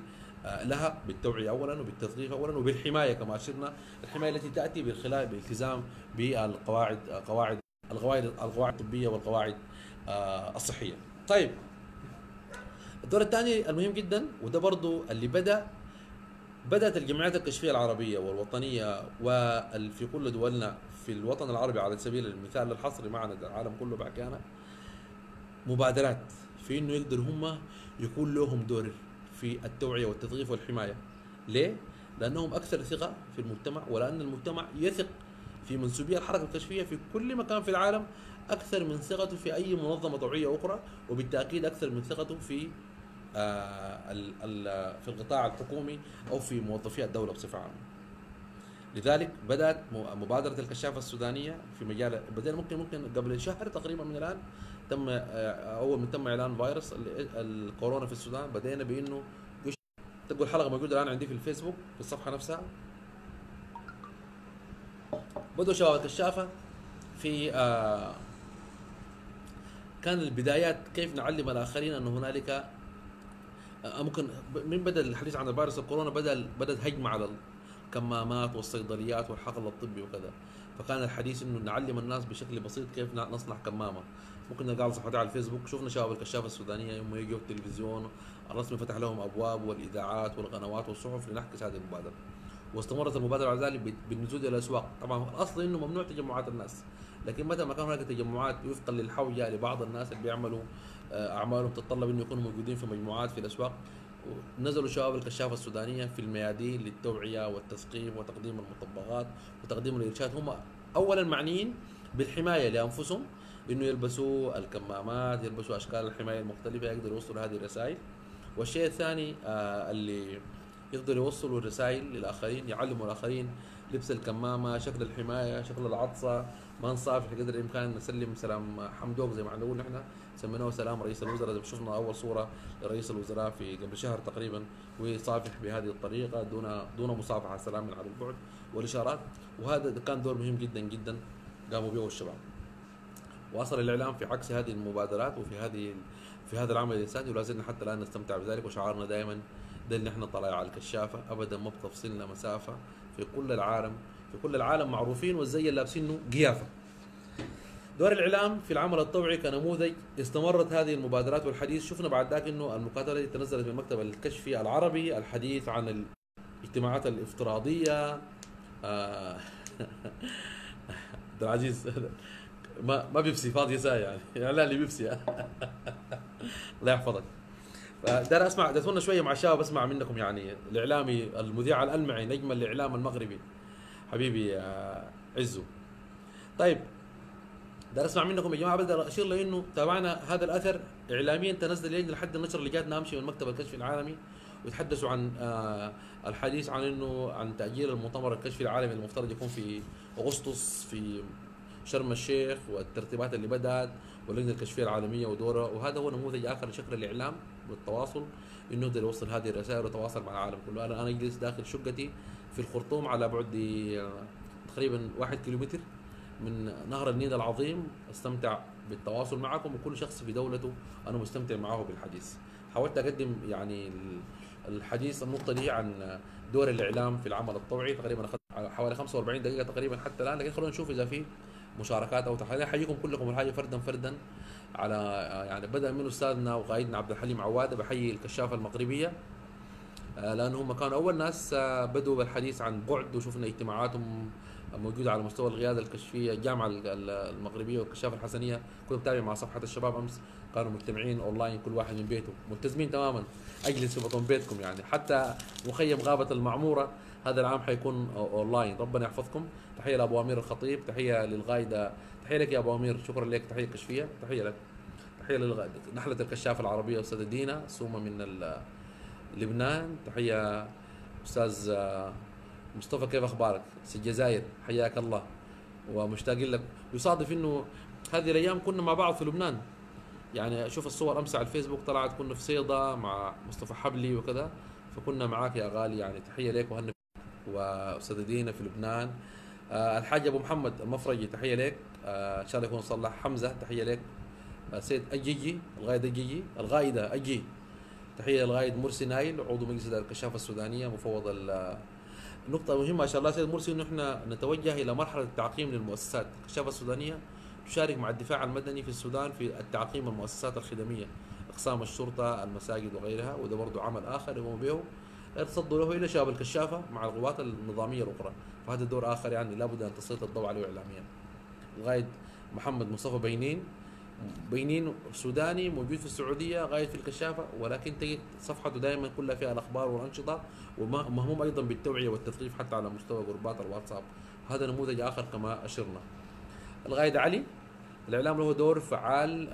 آه، لها بالتوعيه اولا وبالتثقيف اولا وبالحمايه كما اشرنا، الحمايه التي تاتي بالخلال بالالتزام بالقواعد قواعد القواعد القواعد الطبيه والقواعد آه، الصحيه. طيب الدور الثاني المهم جدا وده برضو اللي بدا بدات الجمعيات الكشفيه العربيه والوطنيه وفي كل دولنا في الوطن العربي على سبيل المثال الحصري معنا العالم كله بحكينا مبادرات في انه يقدروا هم يكون لهم دور في التوعيه والتثقيف والحمايه. ليه؟ لانهم اكثر ثقه في المجتمع، ولان المجتمع يثق في منسوبي الحركه الكشفيه في كل مكان في العالم اكثر من ثقته في اي منظمه طوعيه اخرى، وبالتاكيد اكثر من ثقته في آه ال ال في القطاع الحكومي او في موظفي الدوله بصفه عامه. لذلك بدات مبادره الكشافه السودانيه في مجال، بدأنا ممكن ممكن قبل شهر تقريبا من الان تم اول من تم اعلان فيروس الكورونا في السودان، بدينا بانه تلقوا الحلقه موجوده الان عندي في الفيسبوك في الصفحه نفسها. بدوا شباب الكشافه في آه كان البدايات كيف نعلم الاخرين ان هنالك آه ممكن من بدا الحديث عن الفيروس الكورونا بدا بدات هجمه على الكمامات والصيدليات والحقل الطبي وكذا، فكان الحديث انه نعلم الناس بشكل بسيط كيف نصنع كمامه. ممكن نلقى على صفحتي على الفيسبوك، شفنا شباب الكشافه السودانيه يوم يجوا التلفزيون الرسمي فتح لهم ابواب والاذاعات والقنوات والصحف لنحكي هذه المبادره، واستمرت المبادره على ذلك بالنزول الى الاسواق. طبعا الاصل انه ممنوع تجمعات الناس، لكن متى ما كان هناك تجمعات وفقا للحوجه لبعض الناس اللي بيعملوا اعمالهم تتطلب انه يكونوا موجودين في مجموعات في الاسواق، نزلوا شباب الكشافه السودانيه في الميادين للتوعيه والتثقيف وتقديم المطبقات وتقديم الارشاد. هم اولا معنيين بالحمايه لانفسهم، انه يلبسوا الكمامات، يلبسوا اشكال الحمايه المختلفه، يقدروا يوصلوا هذه الرسائل. والشيء الثاني آه اللي يقدروا يوصلوا الرسائل للاخرين، يعلموا الاخرين لبس الكمامه، شكل الحمايه، شكل العطسه، ما نصافح قدر الامكان، نسلم سلام حمدوك زي ما نقول نحن سميناه سلام رئيس الوزراء، زي ما شفنا اول صوره لرئيس الوزراء في قبل شهر تقريبا ويصافح بهذه الطريقه دون دون مصافحه، سلام من على البعد والاشارات. وهذا كان دور مهم جدا جدا قاموا به الشباب. واصل الاعلام في عكس هذه المبادرات وفي هذه في هذا العمل الانساني، ولا زلنا حتى الان نستمتع بذلك، وشعارنا دائما ده اللي احنا طالعين على الكشافه ابدا ما بتفصلنا مسافه في كل العالم، في كل العالم معروفين والزي اللي لابسينه قيافه. دور الاعلام في العمل الطوعي كنموذج، استمرت هذه المبادرات والحديث. شفنا بعد ذاك انه المكاتبه التي تنزلت من المكتب الكشفي العربي الحديث عن الاجتماعات الافتراضيه. آه عبد العزيز ما ما بيبسي فاضي ساي يعني اعلان لي بيبسي الله يحفظك. دار اسمع دتونا شويه مع الشباب، اسمع منكم يعني الاعلامي المذيع الالمعي نجم الاعلام المغربي حبيبي عزو. طيب دار اسمع منكم يا جماعه، بدي اشير لانه تابعنا هذا الاثر اعلاميا تنزل يجي لحد النشر اللي جاتنا امشي من مكتب الكشف العالمي، ويتحدثوا عن الحديث عن انه عن تاجيل المؤتمر الكشفي العالمي المفترض يكون في اغسطس في شرم الشيخ، والترتيبات اللي بدات واللجنه الكشفيه العالميه ودورها. وهذا هو نموذج اخر لشكل الاعلام والتواصل، انه يقدر يوصل هذه الرسائل ويتواصل مع العالم كله. انا انا اجلس داخل شقتي في الخرطوم على بعد تقريبا واحد كيلومتر من نهر النيل العظيم، استمتع بالتواصل معكم، وكل شخص في دولته انا مستمتع معه بالحديث. حاولت اقدم يعني الحديث النقطه دي عن دور الاعلام في العمل الطوعي، تقريبا اخذت حوالي خمسة وأربعين دقيقه تقريبا حتى الان، لكن خلونا نشوف اذا في مشاركات او تحديات. احييكم كلكم الحقيقه فردا فردا على يعني بدا من استاذنا وقائدنا عبد الحليم عواده، بحيي الكشافه المغربيه لانه هم كانوا اول ناس بدوا بالحديث عن بعد، وشفنا اجتماعاتهم موجوده على مستوى القياده الكشفيه الجامعه المغربيه والكشافه الحسنيه. كنت متابع مع صفحه الشباب امس، كانوا مجتمعين اونلاين كل واحد من بيته، ملتزمين تماما، اجلس في بطن بيتكم يعني. حتى مخيم غابه المعموره هذا العام حيكون اونلاين، ربنا يحفظكم. تحيه لابو امير الخطيب، تحيه للغايده، تحيه لك يا ابو امير، شكرا لك، تحيه كشفيه، تحيه لك، تحيه لنحله الكشافه العربيه استاذه دينا سومه من لبنان، تحيه استاذ مصطفى كيف اخبارك؟ سي الجزائر حياك الله ومشتاقين لك. ويصادف انه هذه الايام كنا مع بعض في لبنان، يعني اشوف الصور امس على الفيسبوك طلعت كنا في صيدا مع مصطفى حبلي وكذا، فكنا معاك يا غالي، يعني تحيه لك وهن واستاذ دينا في لبنان. آه الحاج ابو محمد المفرجي تحيه لك، آه ان شاء الله يكون صلح. حمزه تحيه لك. آه سيد اجيجي الغايده اجيجي الغايده اجي تحيه للغايد مرسي نايل عضو مجلس اداره الكشافه السودانيه مفوض. النقطه المهمه ما شاء الله سيد مرسي انه احنا نتوجه الى مرحله التعقيم للمؤسسات. الكشافه السودانيه تشارك مع الدفاع المدني في السودان في التعقيم المؤسسات الخدميه، اقسام الشرطه، المساجد وغيرها، وده برضه عمل اخر يقوم به لا يتصدوا له الا شباب الكشافه مع القوات النظاميه الاخرى، فهذا دور اخر يعني لابد ان تسلط الضوء عليه اعلاميا. الغايد محمد مصطفى بينين بينين سوداني موجود في السعوديه غايد في الكشافه، ولكن تجد صفحته دائما كلها فيها الاخبار والانشطه، ومهموم ايضا بالتوعيه والتثقيف حتى على مستوى جروبات الواتساب. هذا نموذج اخر كما اشرنا. الغايد علي الاعلام له دور فعال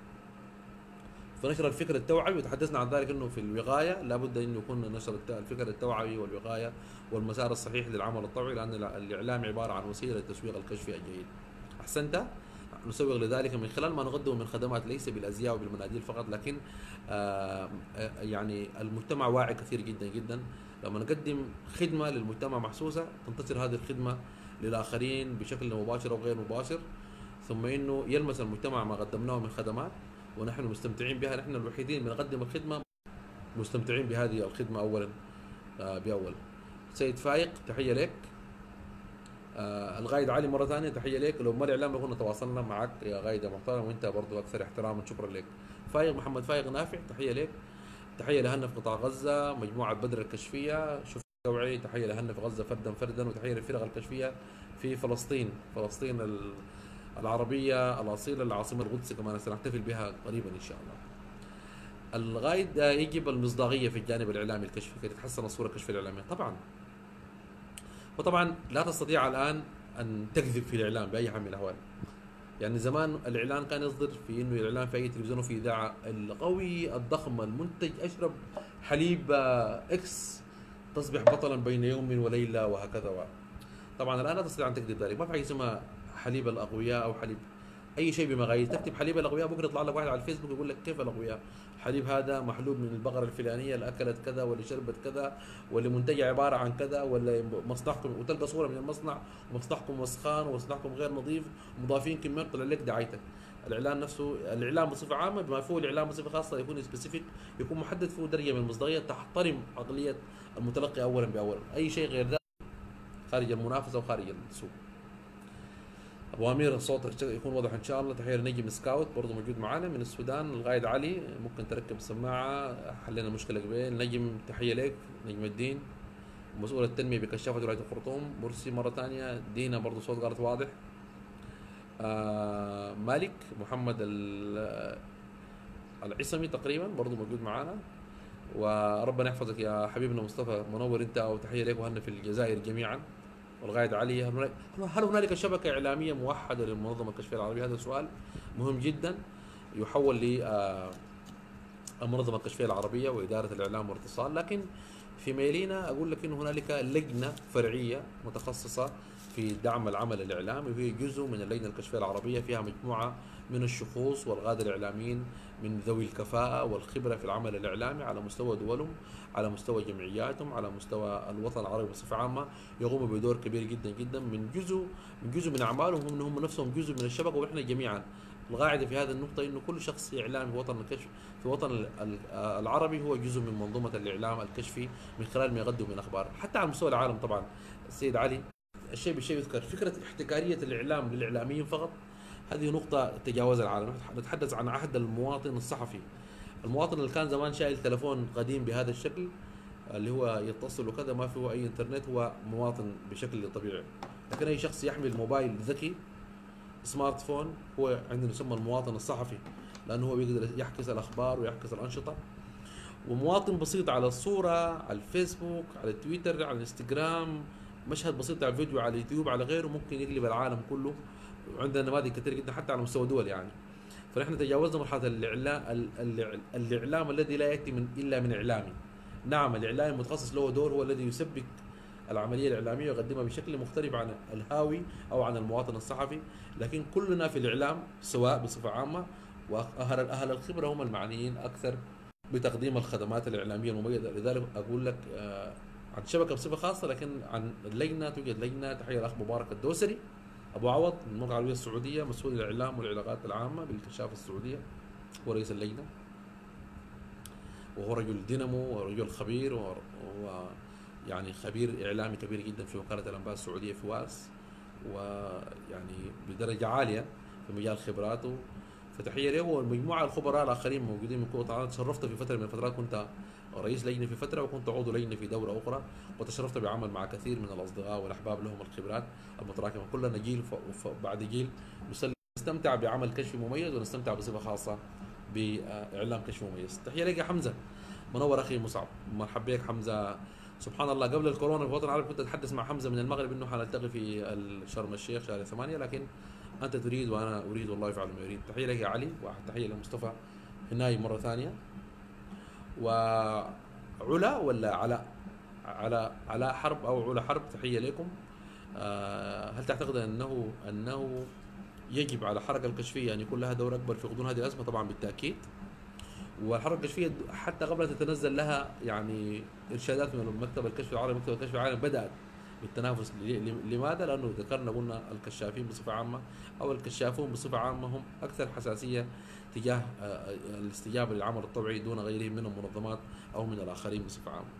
في نشر الفكر التوعوي، وتحدثنا عن ذلك انه في الوقايه لابد انه يكون نشر الفكر التوعوي والوقايه والمسار الصحيح للعمل الطوعي، لان الاعلام عباره عن وسيله للتسويق الكشفي الجيد. احسنت. نسوق لذلك من خلال ما نقدمه من خدمات، ليس بالازياء وبالمناديل فقط، لكن آه يعني المجتمع واعي كثير جدا جدا. لما نقدم خدمه للمجتمع محسوسه تنتشر هذه الخدمه للاخرين بشكل مباشر او غير مباشر، ثم انه يلمس المجتمع ما قدمناه من خدمات ونحن مستمتعين بها. نحن الوحيدين بنقدم الخدمه مستمتعين بهذه الخدمه اولا آه باول. سيد فايق تحيه لك. آه الغايد علي مره ثانيه تحيه لك. لو ما الاعلام كنا تواصلنا معك يا غايد يا محترم، وانت برضو اكثر احتراما، شكرا لك. فايق محمد فايق نافع تحيه لك. تحيه لهنا في قطاع غزه، مجموعه بدر الكشفيه، شوف توعي، تحيه لهنا في غزه فردا فردا، وتحيه للفرق الكشفيه في فلسطين، فلسطين العربيه الاصيله، العاصمه القدس كمان سنحتفل بها قريبا ان شاء الله. الغايد يجب المصداقيه في الجانب الاعلامي الكشفي كي تتحسن الصوره الكشفيه الاعلاميه طبعا. وطبعا لا تستطيع الان ان تكذب في الاعلام باي حال من الاحوال. يعني زمان الاعلان كان يصدر في انه الاعلان في اي تلفزيون وفي اذاعه القوي الضخم المنتج اشرب حليب اكس تصبح بطلا بين يوم وليله وهكذا. طبعا الان لا تستطيع ان تكذب ذلك، ما في حاجه اسمها حليب الاقوياء او حليب اي شيء بمقاييس. تكتب حليب الاقوياء بكره يطلع لك واحد على الفيسبوك يقول لك كيف الاقوياء؟ حليب هذا محلوب من البقره الفلانيه اللي اكلت كذا واللي شربت كذا واللي منتجه عباره عن كذا، ولا مصنعكم، وتلقى صوره من المصنع ومصنعكم وسخان ومصنعكم غير نظيف ومضافين كميات طلع لك دعايتك. الاعلان نفسه، الاعلام بصفه عامه بما فيه الاعلام بصفه خاصه يكون سبيسيفيك، يكون محدد فيه درجه من المصداقيه تحترم عقليه المتلقي اولا باولا. اي شيء غير ذلك خارج المنافسه وخارج السوق. ابو امير الصوت يكون واضح ان شاء الله. تحيه لنجم سكاوت برضه موجود معنا من السودان. الغايد علي ممكن تركب السماعه، حلينا المشكله قبل. نجم تحيه لك نجم الدين، مسؤول التنميه بكشافه ولايه الخرطوم. مرسي مره ثانيه. دينا برضه صوت قالت واضح. آه مالك محمد العصمي تقريبا برضه موجود معنا. وربنا يحفظك يا حبيبنا مصطفى، منور انت، وتحيه لك وهنا في الجزائر جميعا. والغايد علي، هل هنالك شبكة إعلامية موحدة للمنظمة الكشفية العربية؟ هذا سؤال مهم جدا يحول للمنظمة الكشفية العربية وإدارة الإعلام والاتصال. لكن في ميلينا أقول لك أن هنالك لجنة فرعية متخصصة في دعم العمل الإعلامي، وهي جزء من اللجنة الكشفية العربية، فيها مجموعة من الشخوص والغادة الإعلاميين من ذوي الكفاءة والخبرة في العمل الإعلامي على مستوى دولهم، على مستوى جمعياتهم، على مستوى الوطن العربي بصفة عامة، يقوموا بدور كبير جدا جدا من جزء من جزء من أعمالهم هم هم نفسهم جزء من الشبكة. ونحن جميعا القاعدة في هذه النقطة إنه كل شخص إعلامي في وطن الكشف في وطن العربي هو جزء من منظومة الإعلام الكشفي من خلال ما يقدم من أخبار. حتى على مستوى العالم طبعا السيد علي الشيء بالشيء يذكر. فكرة احتكارية الإعلام للإعلاميين فقط هذه نقطة تجاوز العالم. نتحدث عن عهد المواطن الصحفي، المواطن اللي كان زمان شايل تلفون قديم بهذا الشكل اللي هو يتصل وكذا ما فيه أي إنترنت، هو مواطن بشكل طبيعي. لكن أي شخص يحمل موبايل ذكي سمارت فون هو عندنا يسمى المواطن الصحفي، لأنه هو بيقدر يحكي الأخبار ويحكي الأنشطة. ومواطن بسيط على الصورة، على الفيسبوك، على التويتر، على الانستغرام، مشهد بسيط على الفيديو، على اليوتيوب، على غيره، ممكن يقلب العالم كله. وعندنا نماذج كثير جدا حتى على مستوى دول يعني. فنحن تجاوزنا مرحله الاعلام الاعلام الذي لا ياتي من الا من اعلامي. نعم الاعلامي المتخصص له دور، هو الذي يسبك العمليه الاعلاميه ويقدمها بشكل مختلف عن الهاوي او عن المواطن الصحفي. لكن كلنا في الاعلام سواء بصفه عامه، واهل اهل الخبره هم المعنيين اكثر بتقديم الخدمات الاعلاميه المميزه. لذلك اقول لك عن شبكه بصفه خاصه، لكن عن اللجنه توجد لجنه. تحيه الاخ مبارك الدوسري ابو عوض من المملكه العربيه السعوديه، مسؤول الاعلام والعلاقات العامه بالكشافه السعوديه ورئيس اللجنه. وهو رجل دينامو ورجل خبير، وهو يعني خبير إعلامي كبير جدا في وكالة الأنباء السعودية في واس، ويعني بدرجة عالية في مجال خبراته. فتحية له والمجموعة الخبراء الآخرين موجودين من كل طبعا. تشرفت في فترة من الفترات، كنت رئيس لجنة في فترة، وكنت عضو لجنة في دورة أخرى، وتشرفت بعمل مع كثير من الأصدقاء والأحباب لهم الخبرات المتراكمة. كلنا جيل بعد جيل نستمتع بعمل كشف مميز، ونستمتع بصفة خاصة بإعلام كشف مميز. تحية لك يا حمزة، منور أخي مصعب، مرحبا بك حمزة. سبحان الله، قبل الكورونا في الوطن العربي كنت أتحدث مع حمزة من المغرب إنه حنلتقي في شرم الشيخ شهر ثمانية، لكن أنت تريد وأنا أريد والله يفعل ما يريد. تحية لك يا علي، وتحية لمصطفى هناي مرة ثانية. وعلا ولا علاء؟ على علاء حرب أو علا حرب، تحية لكم. آه، هل تعتقد أنه أنه يجب على الحركة الكشفية أن يكون لها دور أكبر في غضون هذه الأزمة؟ طبعا بالتأكيد. والحركة الكشفية حتى قبل أن تتنزل لها يعني إرشادات من المكتب الكشفي العربي، مكتب الكشف العالمي بدأت بالتنافس. لماذا؟ لأنه ذكرنا قلنا الكشافين بصفة عامة أو الكشافون بصفة عامة هم أكثر حساسية تجاه الاستجابة للعمل الطبيعي دون غيرهم من المنظمات أو من الآخرين بصفة عامة.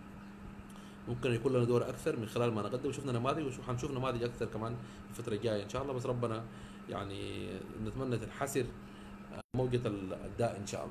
ممكن يكون لنا دور أكثر من خلال ما نقدم، وشفنا نماذج وحنشوف نماذج أكثر كمان في الفترة الجاية إن شاء الله. بس ربنا يعني نتمنى تنحسر موجة الداء إن شاء الله.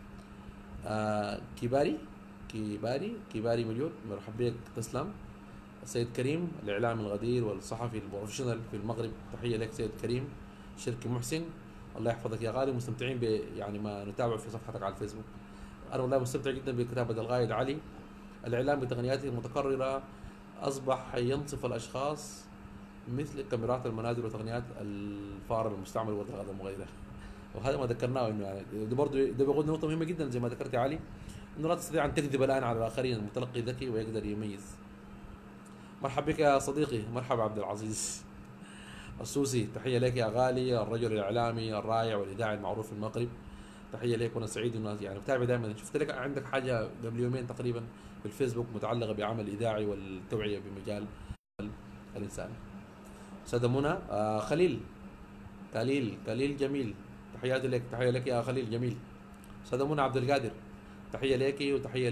آه كباري كباري كباري مليون، مرحبا بك، تسلم. السيد كريم الإعلامي الغدير والصحفي البروفيشنال في المغرب، تحية لك سيد كريم. شركي محسن، الله يحفظك يا غالي. مستمتعين ب يعني ما نتابع في صفحتك على الفيسبوك. أنا والله مستمتع جدا بكتابة الغايد علي. الإعلام بتقنياته المتقررة أصبح ينصف الأشخاص مثل كاميرات المنازل وتقنيات الفار المستعمل والغضم وغيرها. وهذا ما ذكرناه انه يعني ده برضه ده بيقول نقطه مهمه جدا زي ما ذكرت يا علي، انه لا تستطيع ان تكذب الان على الاخرين. المتلقي ذكي ويقدر يميز. مرحبا بك يا صديقي، مرحبا عبد العزيز السوسي، تحيه لك يا غالي، الرجل الاعلامي الرائع والاذاعي المعروف في المغرب. تحيه لك، وانا سعيد انه يعني بتابع دائما. شفت لك عندك حاجه قبل يومين تقريبا في الفيسبوك متعلقه بعمل اذاعي والتوعيه بمجال الانسان. استاذه منى آه خليل خليل خليل جميل، تحياتي لك، تحيه لك يا خليل جميل. استاذه منى عبد القادر، تحيه لك وتحيه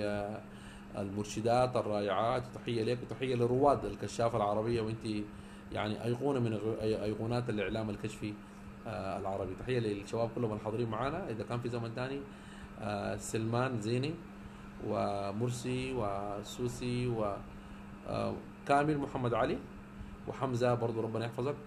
للمرشدات الرائعات، وتحيه لك وتحيه لرواد الكشافه العربيه، وانت يعني ايقونه من ايقونات الاعلام الكشفي العربي. تحيه للشباب كلهم الحاضرين معنا. اذا كان في زمن ثاني سلمان زيني ومرسي وسوسي وكامل محمد علي وحمزه برضو ربنا يحفظك،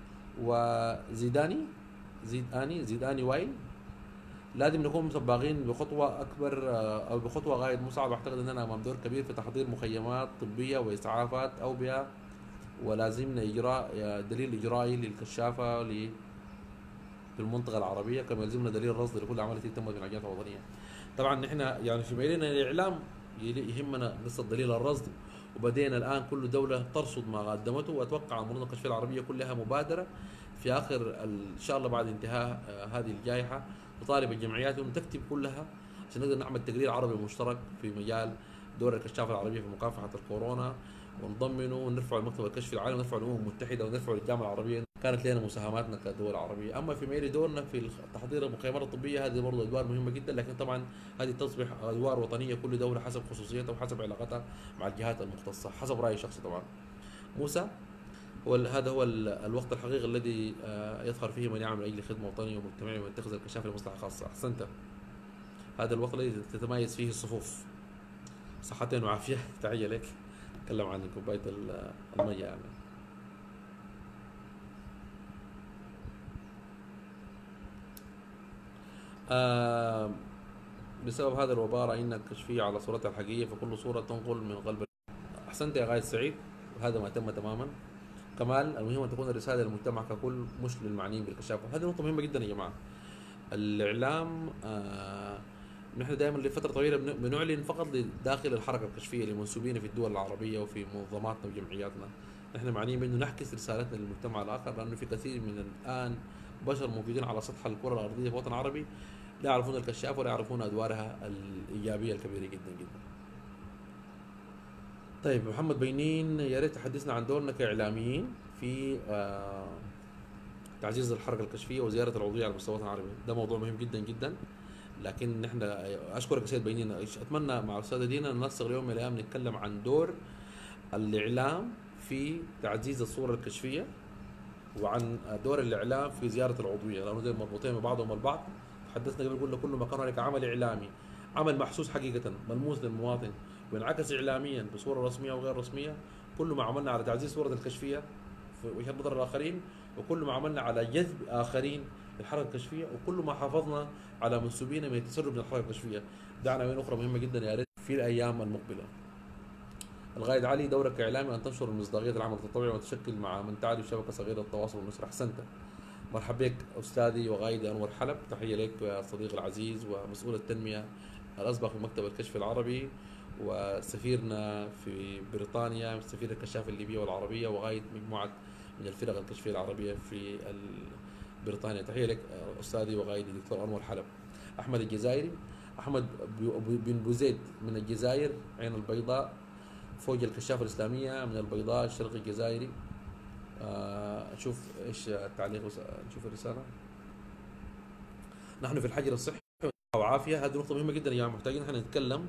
وزيداني زيداني زيداني وايل. لازم نكون صباغين بخطوه اكبر او بخطوه غايه مصعب. اعتقد اننا امام دور كبير في تحضير مخيمات طبيه واسعافات اوبئه، ولازمنا اجراء دليل اجرائي للكشافه في المنطقه العربيه، كما يلزمنا دليل رصد لكل عمليه تم في العجلات الوطنيه. طبعا نحن يعني في ميلنا الاعلام يهمنا قصه دليل الرصد، وبدينا الان كل دوله ترصد ما قدمته. واتوقع المنظمه الكشفيه العربيه كلها مبادره في اخر ان شاء الله بعد انتهاء هذه الجائحه تطالب الجمعيات انه تكتب كلها عشان نقدر نعمل تقرير عربي مشترك في مجال دور الكشافه العربيه في مكافحه الكورونا، ونضمنه ونرفع المكتب الكشفي العالمي ونرفع الامم المتحده ونرفع الجامعه العربيه. كانت لنا مساهماتنا كدول عربيه. اما في ميل دورنا في تحضير المخيمات الطبيه، هذه برضه ادوار مهمه جدا، لكن طبعا هذه تصبح ادوار وطنيه كل دوله حسب خصوصيتها وحسب علاقتها مع الجهات المختصه، حسب رايي الشخصي طبعا. موسى، هو هذا هو الوقت الحقيقي الذي يظهر فيه من يعمل اجل خدمه وطنيه ومجتمعيه ويتخذ الكشافه لمصلحه خاصه. احسنت. هذا الوقت الذي تتميز فيه الصفوف. صحتين وعافيه. تحيه لك. تكلم عن كوبايه الميه يعني. آه بسبب هذا الوباء راينا الكشفيه على صورتها الحقيقيه، فكل صوره تنقل من قلب. احسنت يا غاية سعيد، وهذا ما تم تماما. كمال، المهم ان تكون الرساله للمجتمع ككل مش للمعنيين بالكشافه. هذه نقطه مهمه جدا يا جماعه. الاعلام آه نحن دائما لفتره طويله بنعلن فقط داخل الحركه الكشفيه لمنسوبين في الدول العربيه وفي منظماتنا وجمعياتنا. نحن معنيين بانه نحكي رسالتنا للمجتمع الاخر، لانه في كثير من الان بشر موجودين على سطح الكره الارضيه في الوطن العربي لا يعرفون الكشافه ولا يعرفون ادوارها الايجابيه الكبيره جدا جدا. طيب محمد بينين، يا ريت تحدثنا عن دورنا كاعلاميين في تعزيز الحركه الكشفيه وزياده العضويه على مستوى الوطن العربي. ده موضوع مهم جدا جدا. لكن نحن اشكرك يا سيد بينينا. اتمنى مع الاستاذه دينا ننسق يوم من الايام نتكلم عن دور الاعلام في تعزيز الصوره الكشفيه، وعن دور الاعلام في زياره العضويه، لانه زي مربوطين ببعضهم البعض. تحدثنا قبل، قلنا كل ما كان هناك عمل اعلامي، عمل محسوس حقيقه ملموس للمواطن وينعكس اعلاميا بصوره رسميه وغير رسميه، كل ما عملنا على تعزيز صوره الكشفيه في وجهه نظر الاخرين، وكل ما عملنا على جذب اخرين للحركه الكشفيه، وكل ما حافظنا على منسوبين من التسرب من الحركه الكشفيه. ده عناوين اخرى مهمه جدا يا ريت في الايام المقبله. القائد علي، دورك كاعلامي ان تنشر مصداقيه العمل التطوعي وتشكل مع من تعرف شبكه صغيره للتواصل والنشر. احسنت. مرحبا بك استاذي وقائدي انور حلب، تحيه لك يا صديقي العزيز ومسؤول التنميه الاسبق في مكتب الكشف العربي، وسفيرنا في بريطانيا، سفير الكشافه الليبيه والعربيه، وقائد مجموعه من الفرق الكشفيه العربيه في بريطانيا. تحيه لك استاذي وقائدي دكتور انور حلب. احمد الجزائري، احمد بن بوزيد من الجزائر، عين البيضاء، فوج الكشافه الاسلاميه من البيضاء الشرقي الجزائري. آه شوف ايش التعليق، نشوف الرساله. نحن في الحجر الصحي وعافيه، هذه نقطه مهمه جدا يا جماعه، محتاجين احنا نتكلم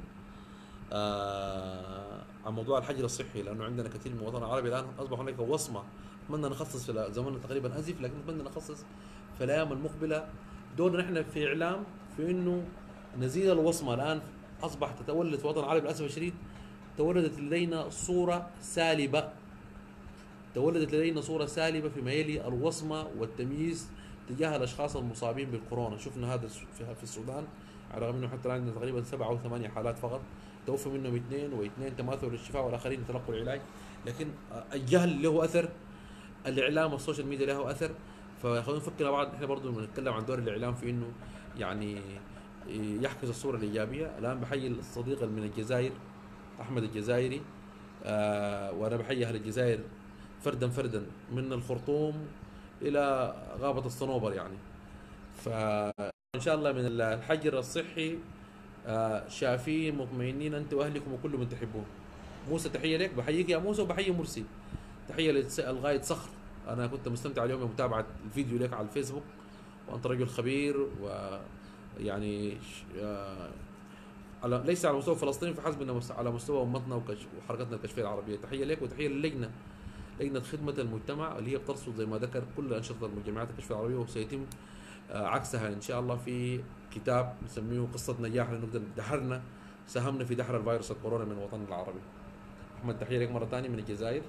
آه عن موضوع الحجر الصحي، لانه عندنا كثير من الوطن العربي الان اصبح هناك وصمه. اتمنى نخصص في زماننا تقريبا ازف، لكن اتمنى نخصص في الايام المقبله دورنا نحن في اعلام في انه نزيل الوصمه. الان اصبح تتولد في الوطن العربي للاسف الشديد، تولدت لدينا صوره سالبه، تولدت لدينا صوره سالبه فيما يلي الوصمه والتمييز تجاه الاشخاص المصابين بالكورونا. شفنا هذا في السودان، على الرغم انه حتى الان عندنا تقريبا سبعه او ثمانيه حالات فقط، توفى منهم اثنين واثنين تماثلوا للشفاء والاخرين تلقوا العلاج. لكن الجهل له اثر، الاعلام والسوشيال ميديا له اثر. فخلونا نفكر بعض، احنا برضه بنتكلم عن دور الاعلام في انه يعني يحكي الصوره الايجابيه. الان بحيي الصديق من الجزائر احمد الجزائري، آه وانا بحيي اهل الجزائر فردا فردا من الخرطوم الى غابه الصنوبر يعني. فان شاء الله من الحجر الصحي آه شافين مطمئنين انت واهلكم وكل من تحبون. موسى، تحيه لك، بحييك يا موسى وبحيي مرسي. تحيه للغاية صخر، انا كنت مستمتع اليوم بمتابعه الفيديو لك على الفيسبوك، وانت رجل خبير ويعني آه على ليس على مستوى فلسطين فحسب، انما على مستوى امتنا وحركتنا الكشفيه العربيه. تحيه لك وتحيه للجنه، لجنه خدمه المجتمع اللي هي بترصد زي ما ذكر كل انشطه الجمعيات الكشفيه العربيه، وسيتم عكسها ان شاء الله في كتاب نسميه قصه نجاح، لنقدر دحرنا ساهمنا في دحر الفيروس الكورونا من وطننا العربي. احمد، تحيه لك مره ثانيه من الجزائر.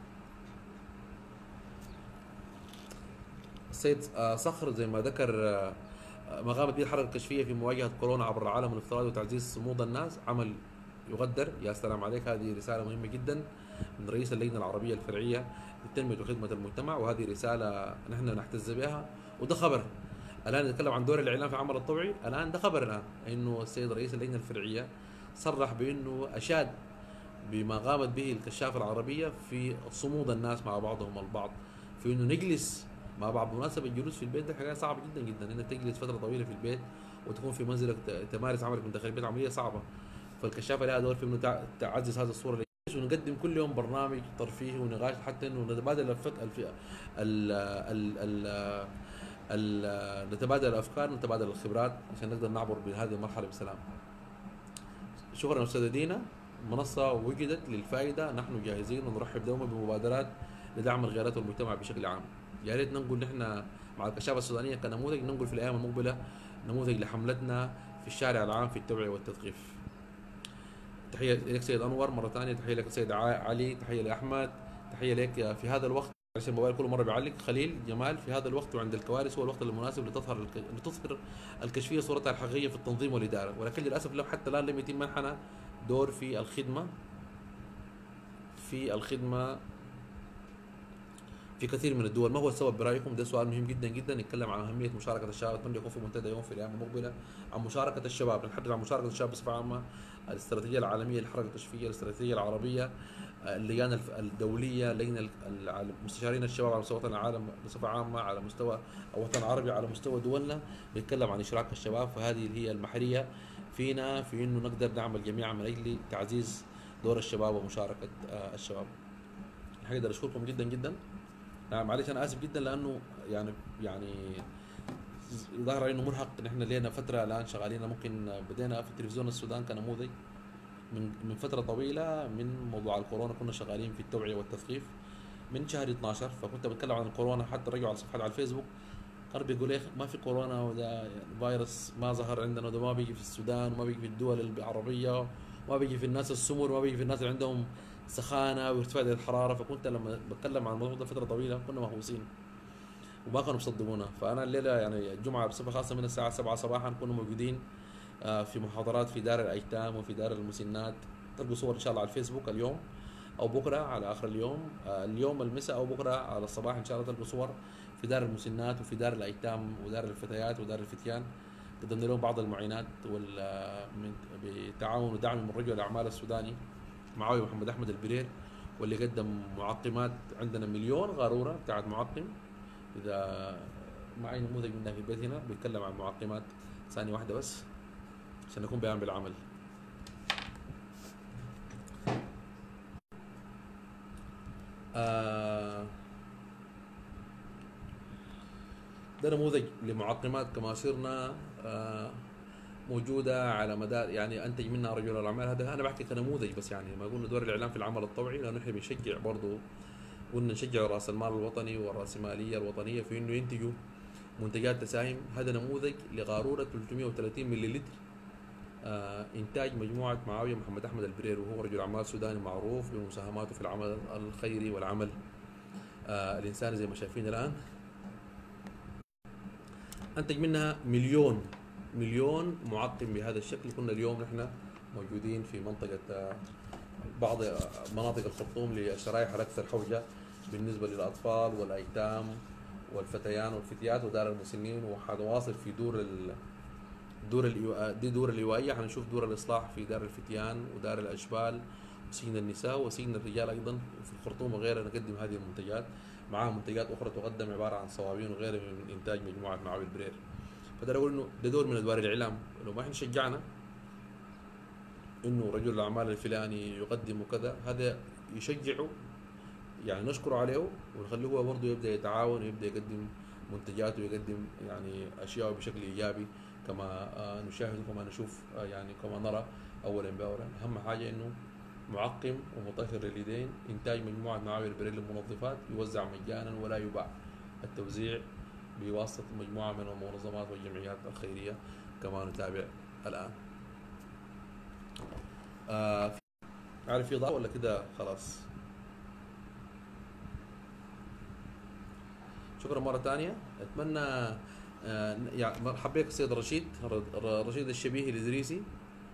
السيد صخر زي ما ذكر ما قامت به الحركه الكشفيه في مواجهه كورونا عبر العالم الافتراضي وتعزيز صمود الناس عمل يقدر. يا سلام عليك، هذه رساله مهمه جدا من رئيس اللجنه العربيه الفرعيه للتنميه وخدمه المجتمع، وهذه رساله نحن نحتز بها. وده خبر الان نتكلم عن دور الاعلام في العمل الطوعي، الان ده خبر الان انه السيد رئيس اللجنه الفرعيه صرح بانه اشاد بما قامت به الكشافه العربيه في صمود الناس مع بعضهم البعض، في انه نجلس مع بعض. بالمناسبه الجلوس في البيت ده حاجه صعبه جدا جدا، انك تجلس فتره طويله في البيت وتكون في منزلك تمارس عملك من داخل البيت، عمليه صعبه. فالكشافه لها دور في انه تعزز هذه الصوره، ونقدم كل يوم برنامج ترفيهي ونقاش حتى انه نتبادل الفك... الف... ال... ال... ال... ال... نتبادل الافكار، نتبادل الخبرات عشان نقدر نعبر بهذه المرحله بسلام. شكرا استاذه دينا. المنصه وجدت للفائده، نحن جاهزين ونرحب دوما بمبادرات لدعم الغيرات والمجتمع بشكل عام. يا ريت ننقل نحن مع الكشافه السودانيه كنموذج، ننقل في الايام المقبله نموذج لحملتنا في الشارع العام في التوعيه والتثقيف. تحيه لك سيد انور مره ثانيه، تحيه لك سيد علي، تحيه لاحمد، تحيه لك في هذا الوقت. عشان الموبايل كل مره بيعلق. خليل جمال، في هذا الوقت وعند الكوارث هو الوقت المناسب لتظهر الك... لتظهر الكشفيه صورتها الحقيقيه في التنظيم والاداره، ولكن للاسف لم حتى الان لم يتم منحنا دور في الخدمه في الخدمه في كثير من الدول. ما هو السبب برايكم؟ ده سؤال مهم جدا جدا. نتكلم عن اهميه مشاركه الشباب، اتمنى يكون في منتدى يوم في الايام المقبله عن مشاركه الشباب، نحدث عن مشاركه الشباب بصفه عامه، الاستراتيجيه العالميه للحركه الكشفيه، الاستراتيجيه العربيه، اللجان الدوليه، لجنه مستشارين الشباب على مستوى العالم بصفه عامه، على مستوى الوطن العربي، على مستوى دولنا، بيتكلم عن اشراك الشباب. فهذه هي المحريه فينا في انه نقدر نعمل جميعا من اجل تعزيز دور الشباب ومشاركه الشباب. حقدر اشكركم جدا جدا. نعم معلش انا اسف جدا، لانه يعني يعني ظاهر انه مرهق. نحن لنا فتره الان شغالين، ممكن بدينا في تلفزيون السودان كنموذج من من فتره طويله من موضوع الكورونا، كنا شغالين في التوعيه والتثقيف من شهر اتناشر. فكنت بتكلم عن الكورونا، حتى رجعوا على صفحات على الفيسبوك كانوا بيقول لك ما في كورونا، وده يعني فيروس ما ظهر عندنا، وده ما بيجي في السودان وما بيجي في الدول العربيه، وما بيجي في الناس السمر، وما بيجي في الناس اللي عندهم سخانه وارتفاع درجه الحراره. فكنت لما بتكلم عن الموضوع ده فتره طويله كنا مهووسين وما كانوا بيصدقونا. فانا الليله يعني الجمعه بصفه خاصه من الساعه سبعة صباحا كنا موجودين آه، في محاضرات في دار الايتام وفي دار المسنات. تلقوا صور ان شاء الله على الفيسبوك اليوم او بكره على اخر اليوم، آه، اليوم المساء او بكره على الصباح ان شاء الله تلقوا صور في دار المسنات وفي دار الايتام ودار الفتيات ودار الفتيان. قدمنا لهم بعض المعينات وال آه، من- بتعاون ودعم من رجل الاعمال السوداني معاوي محمد احمد البرير، واللي قدم معقمات. عندنا مليون قاروره بتاعت معقم. اذا معي نموذج منها في البيت هنا بيتكلم عن معقمات، ثانيه واحده بس عشان نكون بيان بالعمل. آه ده نموذج لمعقمات كما صرنا آه موجودة على مدار، يعني أنتج منها رجل الأعمال. هذا أنا بحكي كنموذج بس، يعني ما أقول دور الإعلام في العمل الطوعي، لأنه نحن بنشجع برضه، قلنا نشجع رأس المال الوطني والرأسمالية الوطنية في إنه ينتجوا منتجات تساهم. هذا نموذج لقارورة ثلاثمئة وثلاثين ملي لتر، آه إنتاج مجموعة معاوية محمد أحمد البرير، وهو رجل أعمال سوداني معروف بمساهماته في العمل الخيري والعمل آه الإنساني زي ما شايفين الآن. أنتج منها مليون مليون معقم بهذا الشكل. كنا اليوم نحن موجودين في منطقة آه، بعض مناطق الخرطوم للشرائح الأكثر حوجة بالنسبة للأطفال والأيتام والفتيان والفتيات ودار المسنين، وحنواصل في دور ال دور الإيواء. دي دور الإيوائية، حنشوف دور الإصلاح في دار الفتيان ودار الأشبال وسجن النساء وسجن الرجال أيضا في الخرطوم وغيرها. نقدم هذه المنتجات معها منتجات أخرى تقدم عبارة عن صوابين وغيرها من إنتاج مجموعة معاوي البرير. فده أقول إنه ده دور من أدوار الإعلام. لو ما إحنا شجعنا إنه رجل الأعمال الفلاني يقدم كذا، هذا يشجعه، يعني نشكره عليه ونخليه هو برضه يبدأ يتعاون ويبدأ يقدم منتجاته ويقدم يعني أشياء بشكل إيجابي كما آه، نشاهد وكما نشوف آه، يعني كما نرى أولا بأولا. أهم حاجة إنه معقم ومطهر لليدين، إنتاج مجموعة معاوي البريل للمنظفات، يوزع مجانا ولا يباع. التوزيع بواسطة مجموعة من المنظمات والجمعيات الخيرية كما نتابع الآن. آه عارف في ضوء ولا كده خلاص؟ شكرا مرة ثانية. أتمنى آه يعني مرحبا بك السيد رشيد ر- رشيد الشبيهي الإدريسي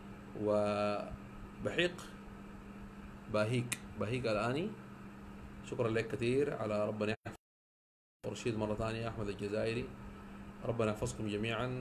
وبحيق باهيك باهيك الآني. شكرا لك كثير على ربنا يحفظك. ورشيد مرة ثانية أحمد الجزائري، ربنا يحفظكم جميعا.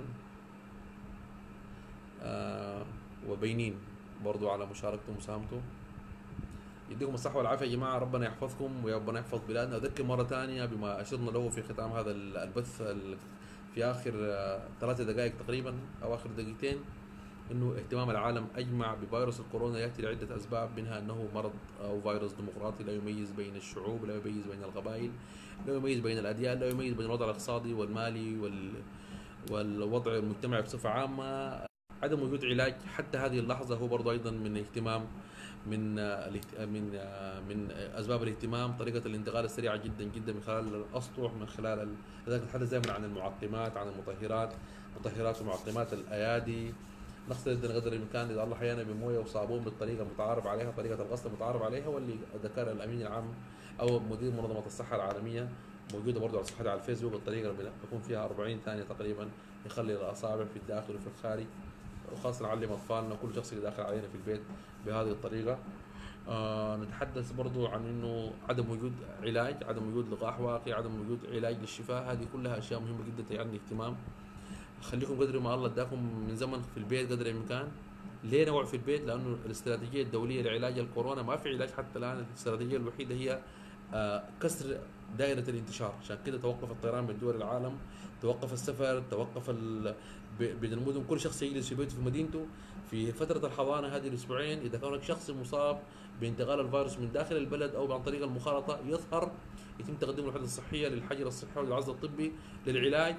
آه وبينين برضو على مشاركته ومساهمته. يديكم الصحة والعافية يا جماعة، ربنا يحفظكم وربنا يحفظ بلادنا. أذكر مرة ثانية بما أشرنا له في ختام هذا البث ال- في آخر آه، ثلاث دقائق تقريبا أو آخر دقيقتين، انه اهتمام العالم اجمع بفيروس الكورونا ياتي لعده اسباب، منها انه مرض او فيروس ديمقراطي لا يميز بين الشعوب، لا يميز بين القبائل، لا يميز بين الاديان، لا يميز بين الوضع الاقتصادي والمالي وال والوضع المجتمعي بصفه عامه. عدم وجود علاج حتى هذه اللحظه هو برضه ايضا من اهتمام من آه، الاهت- من آه، من اسباب الاهتمام. طريقه الانتقال السريعه جدا جدا من خلال الاسطح، من خلال ال- لذلك نتحدث دائما عن المعقمات، عن المطهرات، مطهرات ومعقمات الايادي. نغسل قدر الامكان اذا الله حيانا بمويه وصابون بالطريقه المتعارف عليها، طريقه الغسل المتعارف عليها، واللي ذكرها الامين العام او مدير منظمه الصحه العالميه موجوده برضه على صفحتي على الفيسبوك. الطريقه اللي بيكون فيها أربعين ثانيه تقريبا يخلي الاصابع في الداخل وفي الخارج، وخاصه نعلم اطفالنا كل شخص اللي داخل علينا في البيت بهذه الطريقه. آه نتحدث برضو عن انه عدم وجود علاج، عدم وجود لقاح واقي، عدم وجود علاج للشفاء. هذه كلها اشياء مهمه جدا تعني اهتمام. خليكم قدر ما الله اداكم من زمن في البيت قدر الامكان. ليه نوع في البيت؟ لانه الاستراتيجيه الدوليه لعلاج الكورونا ما في علاج حتى الان. الاستراتيجيه الوحيده هي آه، كسر دائره الانتشار. عشان كده توقف الطيران من دول العالم، توقف السفر، توقف ال... ب- بين المدن. كل شخص يجلس في بيته في مدينته. في فتره الحضانه هذه الاسبوعين اذا كان هناك شخص مصاب بانتقال الفيروس من داخل البلد او عن طريق المخالطه يظهر، يتم تقديم الوحده الصحيه للحجر الصحي وللعزل الطبي للعلاج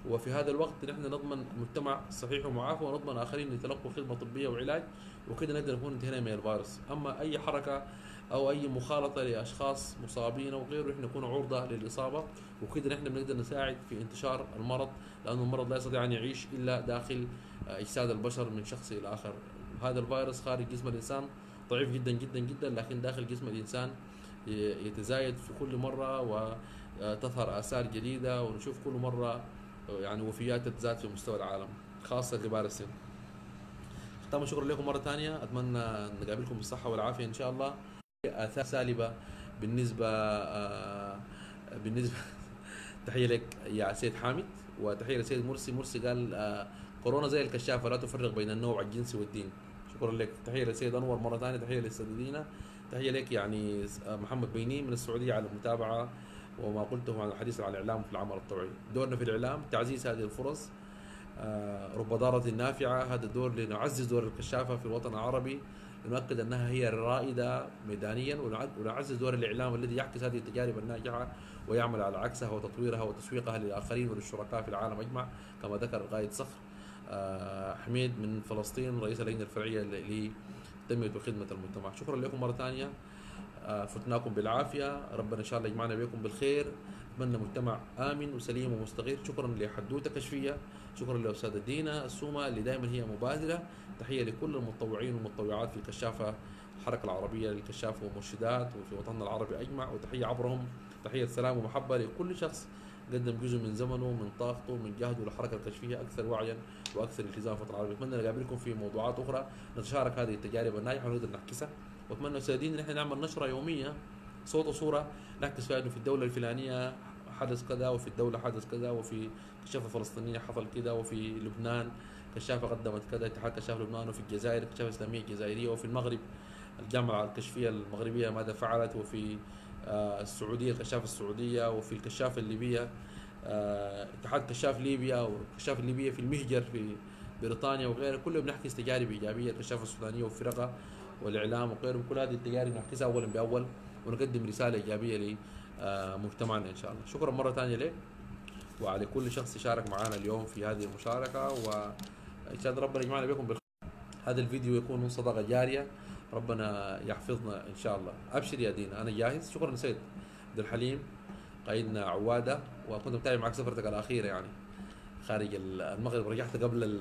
وفي هذا الوقت نحن نضمن مجتمع صحيح ومعافى، ونضمن اخرين يتلقوا خدمه طبيه وعلاج، وكده نقدر نكون انتهينا من الفيروس. اما اي حركه او اي مخالطه لاشخاص مصابين او غيره نحن نكون عرضه للاصابه، وكده نحن بنقدر نساعد في انتشار المرض، لأن المرض لا يستطيع ان يعيش الا داخل اجساد البشر من شخص الى اخر. هذا الفيروس خارج جسم الانسان ضعيف جدا جدا جدا، لكن داخل جسم الانسان يتزايد في كل مره، وتظهر اثار جديده، ونشوف كل مره يعني وفيات تتزايد في مستوى العالم خاصه كبار السن. ختاما شكرا لكم مره ثانيه، اتمنى نقابلكم بالصحه والعافيه ان شاء الله. اثار سالبه بالنسبه آه بالنسبه تحيه لك يا سيد حامد، وتحيه لسيد مرسي. مرسي قال آه كورونا زي الكشافه لا تفرق بين النوع الجنسي والدين. شكرا لك. تحيه للسيد انور مره ثانيه، تحيه للسيدين، تحيه لك يعني محمد بيني من السعوديه على المتابعه وما قلته عن الحديث عن الاعلام في العمل الطوعي. دورنا في الاعلام تعزيز هذه الفرص، آه رب ضاره نافعه. هذا الدور لنعزز دور الكشافه في الوطن العربي، لنؤكد انها هي الرائده ميدانيا، ونعزز دور الاعلام الذي يعكس هذه التجارب الناجحه ويعمل على عكسها وتطويرها وتسويقها للاخرين وللشركاء في العالم اجمع، كما ذكر قائد صخر آه حميد من فلسطين رئيس اللجنه الفرعيه لتنميه وخدمه المجتمع. شكرا لكم مره ثانيه، آه فتناكم بالعافيه، ربنا ان شاء الله يجمعنا بكم بالخير. اتمنى مجتمع امن وسليم ومستقر. شكرا لحدوته كشفيه، شكرا لاستاذه دينا السومه اللي دائما هي مبادره. تحيه لكل المتطوعين والمتطوعات في الكشافه الحركه العربيه للكشافه والمرشدات وفي وطننا العربي اجمع، وتحيه عبرهم تحيه سلام ومحبه لكل شخص قدم جزء من زمنه من طاقته من جهده للحركه الكشفيه اكثر وعيا واكثر التزام في الوطن العربي. اتمنى نقابلكم في موضوعات اخرى نتشارك هذه التجارب الناجحه ونقدر نعكسها، واتمنى سيدين ان احنا نعمل نشره يوميه صوت وصوره نعكس فيها انه في الدوله الفلانيه حدث كذا، وفي الدوله حدث كذا، وفي كشافه فلسطينيه حصل كذا، وفي لبنان كشافه قدمت كذا، اتحاد كشاف لبنان، وفي الجزائر كشافه اسلاميه جزائريه، وفي المغرب الجامعه الكشفيه المغربيه ماذا فعلت، وفي السعوديه الكشافه السعوديه، وفي الكشافه الليبيه اتحاد كشاف ليبيا، والكشافه الليبيه في المهجر في بريطانيا وغيرها. كلهم بنحكي تجارب ايجابيه، الكشافه السودانيه وفرقها والاعلام وغيرهم. كل هذه التجارب نحكيها اولا باول ونقدم رساله ايجابيه لمجتمعنا ان شاء الله. شكرا مره ثانيه لك وعلى كل شخص يشارك معنا اليوم في هذه المشاركه، وان شاء الله ربنا يجمعنا بكم بالخير. هذا الفيديو يكون من صدقه جاريه، ربنا يحفظنا ان شاء الله. ابشر يا دينا انا جاهز. شكرا سيد عبد الحليم قائدنا عواده، وكنت متابع معك سفرتك الاخيره يعني خارج المغرب، رجعت قبل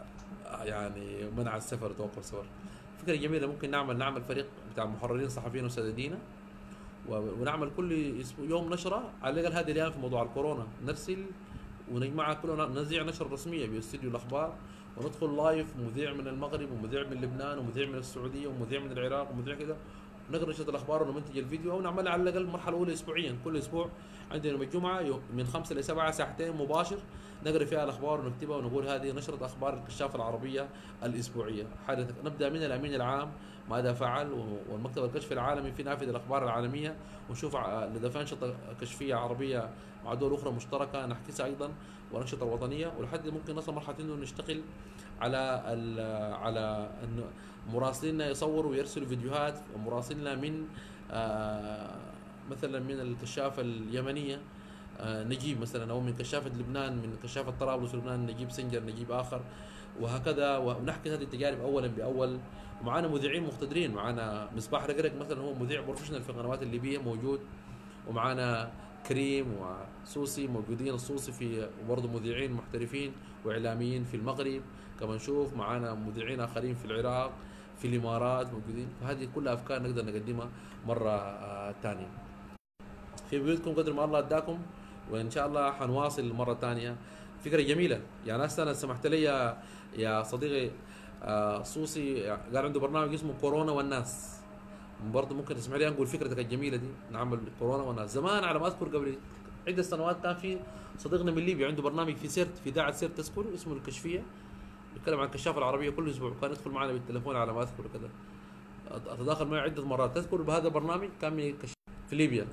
يعني منع السفر وتوقف السفر. فكره جميله، ممكن نعمل نعمل فريق بتاع محررين صحفيين وسدادينا، ونعمل كل يوم نشره على الاقل هذه الايام في موضوع الكورونا، نرسل ونجمعها كلنا، نذيع نشره رسميه باستديو الاخبار، وندخل لايف مذيع من المغرب ومذيع من لبنان ومذيع من السعوديه ومذيع من العراق ومذيع كذا، نقرا نشره الاخبار ونمنتج الفيديو، او نعملها على الاقل المرحله الاولى اسبوعيا. كل اسبوع عندنا يوم الجمعه من خمسة ل سبعة ساعتين مباشر نقرا فيها الاخبار ونكتبها ونقول هذه نشره اخبار الكشافه العربيه الاسبوعيه. حدث نبدا من الامين العام ماذا فعل، والمكتب الكشفي العالمي في نافذه الاخبار العالميه، ونشوف اذا في انشطه كشفيه عربيه مع دول اخرى مشتركه نحكيها ايضا، والانشطه الوطنيه، ولحد ممكن نصل مرحله انه نشتغل على على انه مراسليننا يصوروا ويرسلوا فيديوهات، ومراسلنا من آه مثلا من الكشافه اليمنيه آه نجيب مثلا، او من كشافه لبنان، من كشافه طرابلس لبنان نجيب سنجر نجيب اخر، وهكذا، ونحكي هذه التجارب اولا باول. ومعنا مذيعين مقتدرين، معنا مصباح رقرق مثلا هو مذيع بروفيشنال في القنوات الليبيه موجود، ومعنا كريم وسوسي موجودين، السوسي في وبرضه مذيعين محترفين واعلاميين في المغرب، كما نشوف معنا مذيعين اخرين في العراق في الامارات موجودين. فهذه كلها افكار نقدر نقدمها مره ثانيه في بيوتكم قدر ما الله اداكم، وان شاء الله حنواصل مره ثانيه. فكره جميله يا ناس. انا سمحت لي يا, يا صديقي آه صوصي قال عنده برنامج اسمه كورونا والناس، برضه ممكن تسمح لي نقول فكرتك الجميله دي، نعمل كورونا والناس. زمان على ما اذكر قبل عده سنوات كان في صديقنا من ليبيا عنده برنامج في سيرت في اذاعه سيرت تذكر اسمه الكشفيه، بيتكلم عن الكشافه العربيه كل اسبوع، كان يدخل معنا بالتليفون على ما اذكر كذا، اتداخل معي عده مرات. تذكر بهذا البرنامج كان في ليبيا.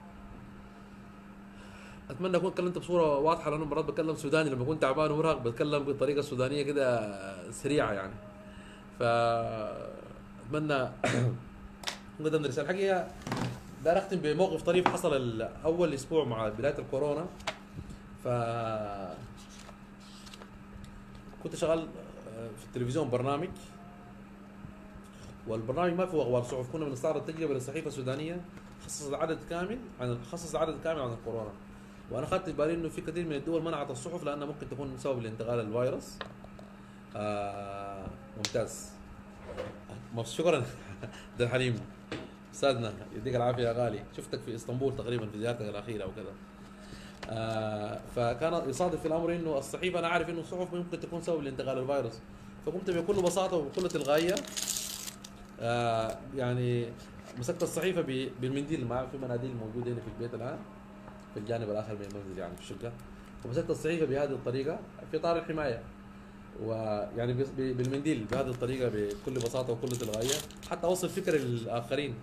اتمنى اكون تكلمت بصوره واضحه، لانه مرات بتكلم سوداني لما كنت تعبان ومرهق بتكلم بطريقه سودانيه كده سريعه يعني. ف اتمنى قدمنا رساله حقيقه. داير اختم بموقف طريف حصل اول اسبوع مع بدايه الكورونا. ف كنت شغال آه، في التلفزيون برنامج، والبرنامج ما فيه اخبار صحف، كنا بنستعرض تجربه للصحيفه السودانيه خصصت عدد كامل عن خصص عدد كامل عن الكورونا. وانا اخذت بالي انه في كثير من الدول منعت الصحف لانها ممكن تكون سبب لانتقال الفيروس. آه ممتاز. مبسوط، شكرا عبد الحليم استاذنا، يديك العافيه يا غالي، شفتك في اسطنبول تقريبا في زيارتك الاخيره وكذا. آه فكان يصادف الامر انه الصحيفه، انا عارف انه الصحف ممكن تكون سبب لانتقال الفيروس، فقمت بكل بساطه وبكل تلقائيه آه يعني مسكت الصحيفه ب- بالمنديل، ما في مناديل موجوده هنا في البيت الان في الجانب الاخر من المنزل يعني في الشقه، ومسكت الصحيفه بهذه الطريقه في اطار الحمايه، ويعني بس- ب- بالمنديل بهذه الطريقه بكل بساطه وكل تلقائيه حتى اوصل فكره للاخرين.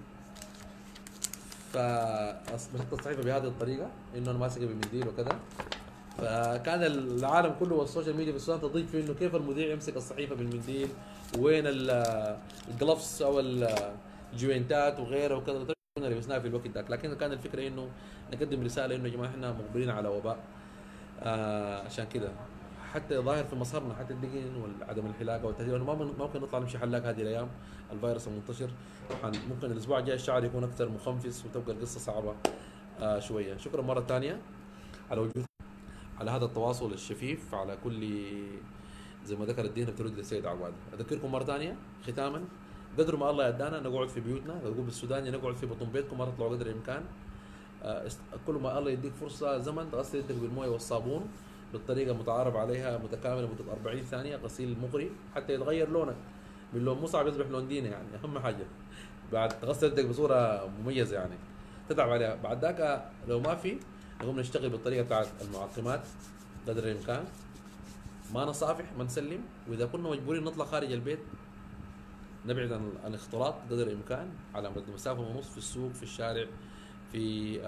فمسكت الصحيفه بهذه الطريقه انه انا ماسكه بالمنديل وكذا، فكان العالم كله والسوشيال ميديا في السودان تضيق في انه كيف المذيع يمسك الصحيفه بالمنديل، وين الجلفس او ال- الجوينتات وغيره وكذا، كنا لبسناها في الوقت ذاك. لكن كان الفكره انه نقدم رساله انه يا جماعه احنا مقبلين على وباء، آه عشان كده حتى ظاهر في مظهرنا حتى الدقن وعدم الحلاقه والتهذيب، ما من- ممكن نطلع نمشي حلاق هذه الايام، الفيروس المنتشر. طبعا ممكن الاسبوع الجاي الشعر يكون اكثر مخنفس وتبقى القصه صعبه آه شويه. شكرا مره ثانيه على وجود، على هذا التواصل الشفيف، على كل زي ما ذكر الدين بترد للسيد عواد. اذكركم مره ثانيه ختاما، قدر ما الله يدانا نقعد في بيوتنا، نقول بالسوداني نقعد في بطن بيتكم ما تطلعوا قدر الامكان. آه، است- كل ما الله يديك فرصه زمن تغسل يدك بالمويه والصابون بالطريقه المتعارف عليها متكامله لمده أربعين ثانيه، غسيل مغري حتى يتغير لونك من لون مصعب يصبح لون دينه، يعني اهم حاجه بعد تغسل يدك بصوره مميزه يعني تتعب عليها. بعد ذاك لو ما في نقوم نشتغل بالطريقه بتاعت المعقمات قدر الامكان، ما نصافح ما نسلم، واذا كنا مجبورين نطلع خارج البيت نبعد عن عن الاختلاط قدر الامكان على مدى مسافه ونص، في السوق في الشارع في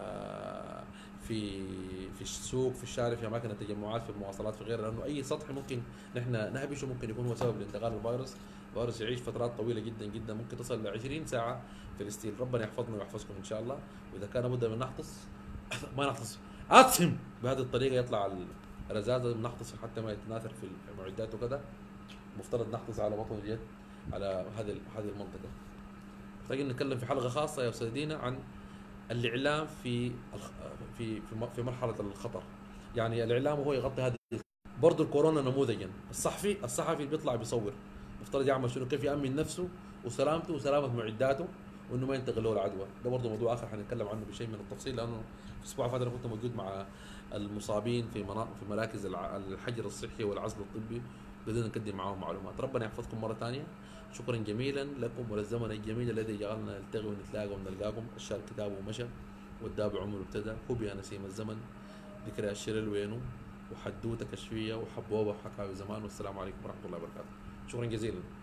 آه في في السوق في الشارع في اماكن التجمعات في المواصلات في غيرها، لانه اي سطح ممكن نحن نهبشه ممكن يكون هو سبب لانتقال الفيروس. الفيروس يعيش فترات طويله جدا جدا، ممكن تصل ل عشرين ساعه في الستيل. ربنا يحفظنا ويحفظكم ان شاء الله. واذا كان بد من نحتص ما نحتص اقسم بهذه الطريقه يطلع الرزازه، نحتص حتى ما يتناثر في المعدات وكذا. مفترض نحتص على بطن اليد على هذه هذه المنطقه. محتاجين نتكلم في حلقه خاصه يا استاذ دينا عن الاعلام في الخ- في في م- في مرحله الخطر، يعني الاعلام هو يغطي هذه برضه الكورونا نموذجا. الصحفي الصحفي اللي بيطلع بيصور مفترض يعمل شنو، كيف يامن نفسه وسلامته وسلامه معداته وانه ما ينتقل له العدوى. ده برضه موضوع اخر حنتكلم عنه بشيء من التفصيل، لانه في الاسبوع اللي فات انا كنت موجود مع المصابين في مناطق في مراكز الع- الحجر الصحي والعزل الطبي، بدنا نقدم معاهم معلومات. ربنا يحفظكم مره ثانيه. شكرا جميلا لكم وللزمن الجميل الذي جعلنا نلتقي ونتلاقى ونلقاكم. الشهر كتابه ومشى والدابع عمره ابتدى، هو نسيم الزمن ذكرى الشرل وينه وحدوته كشفيه وحبوبه وحكاوي زمان. والسلام عليكم ورحمه الله وبركاته. شكرا جزيلا.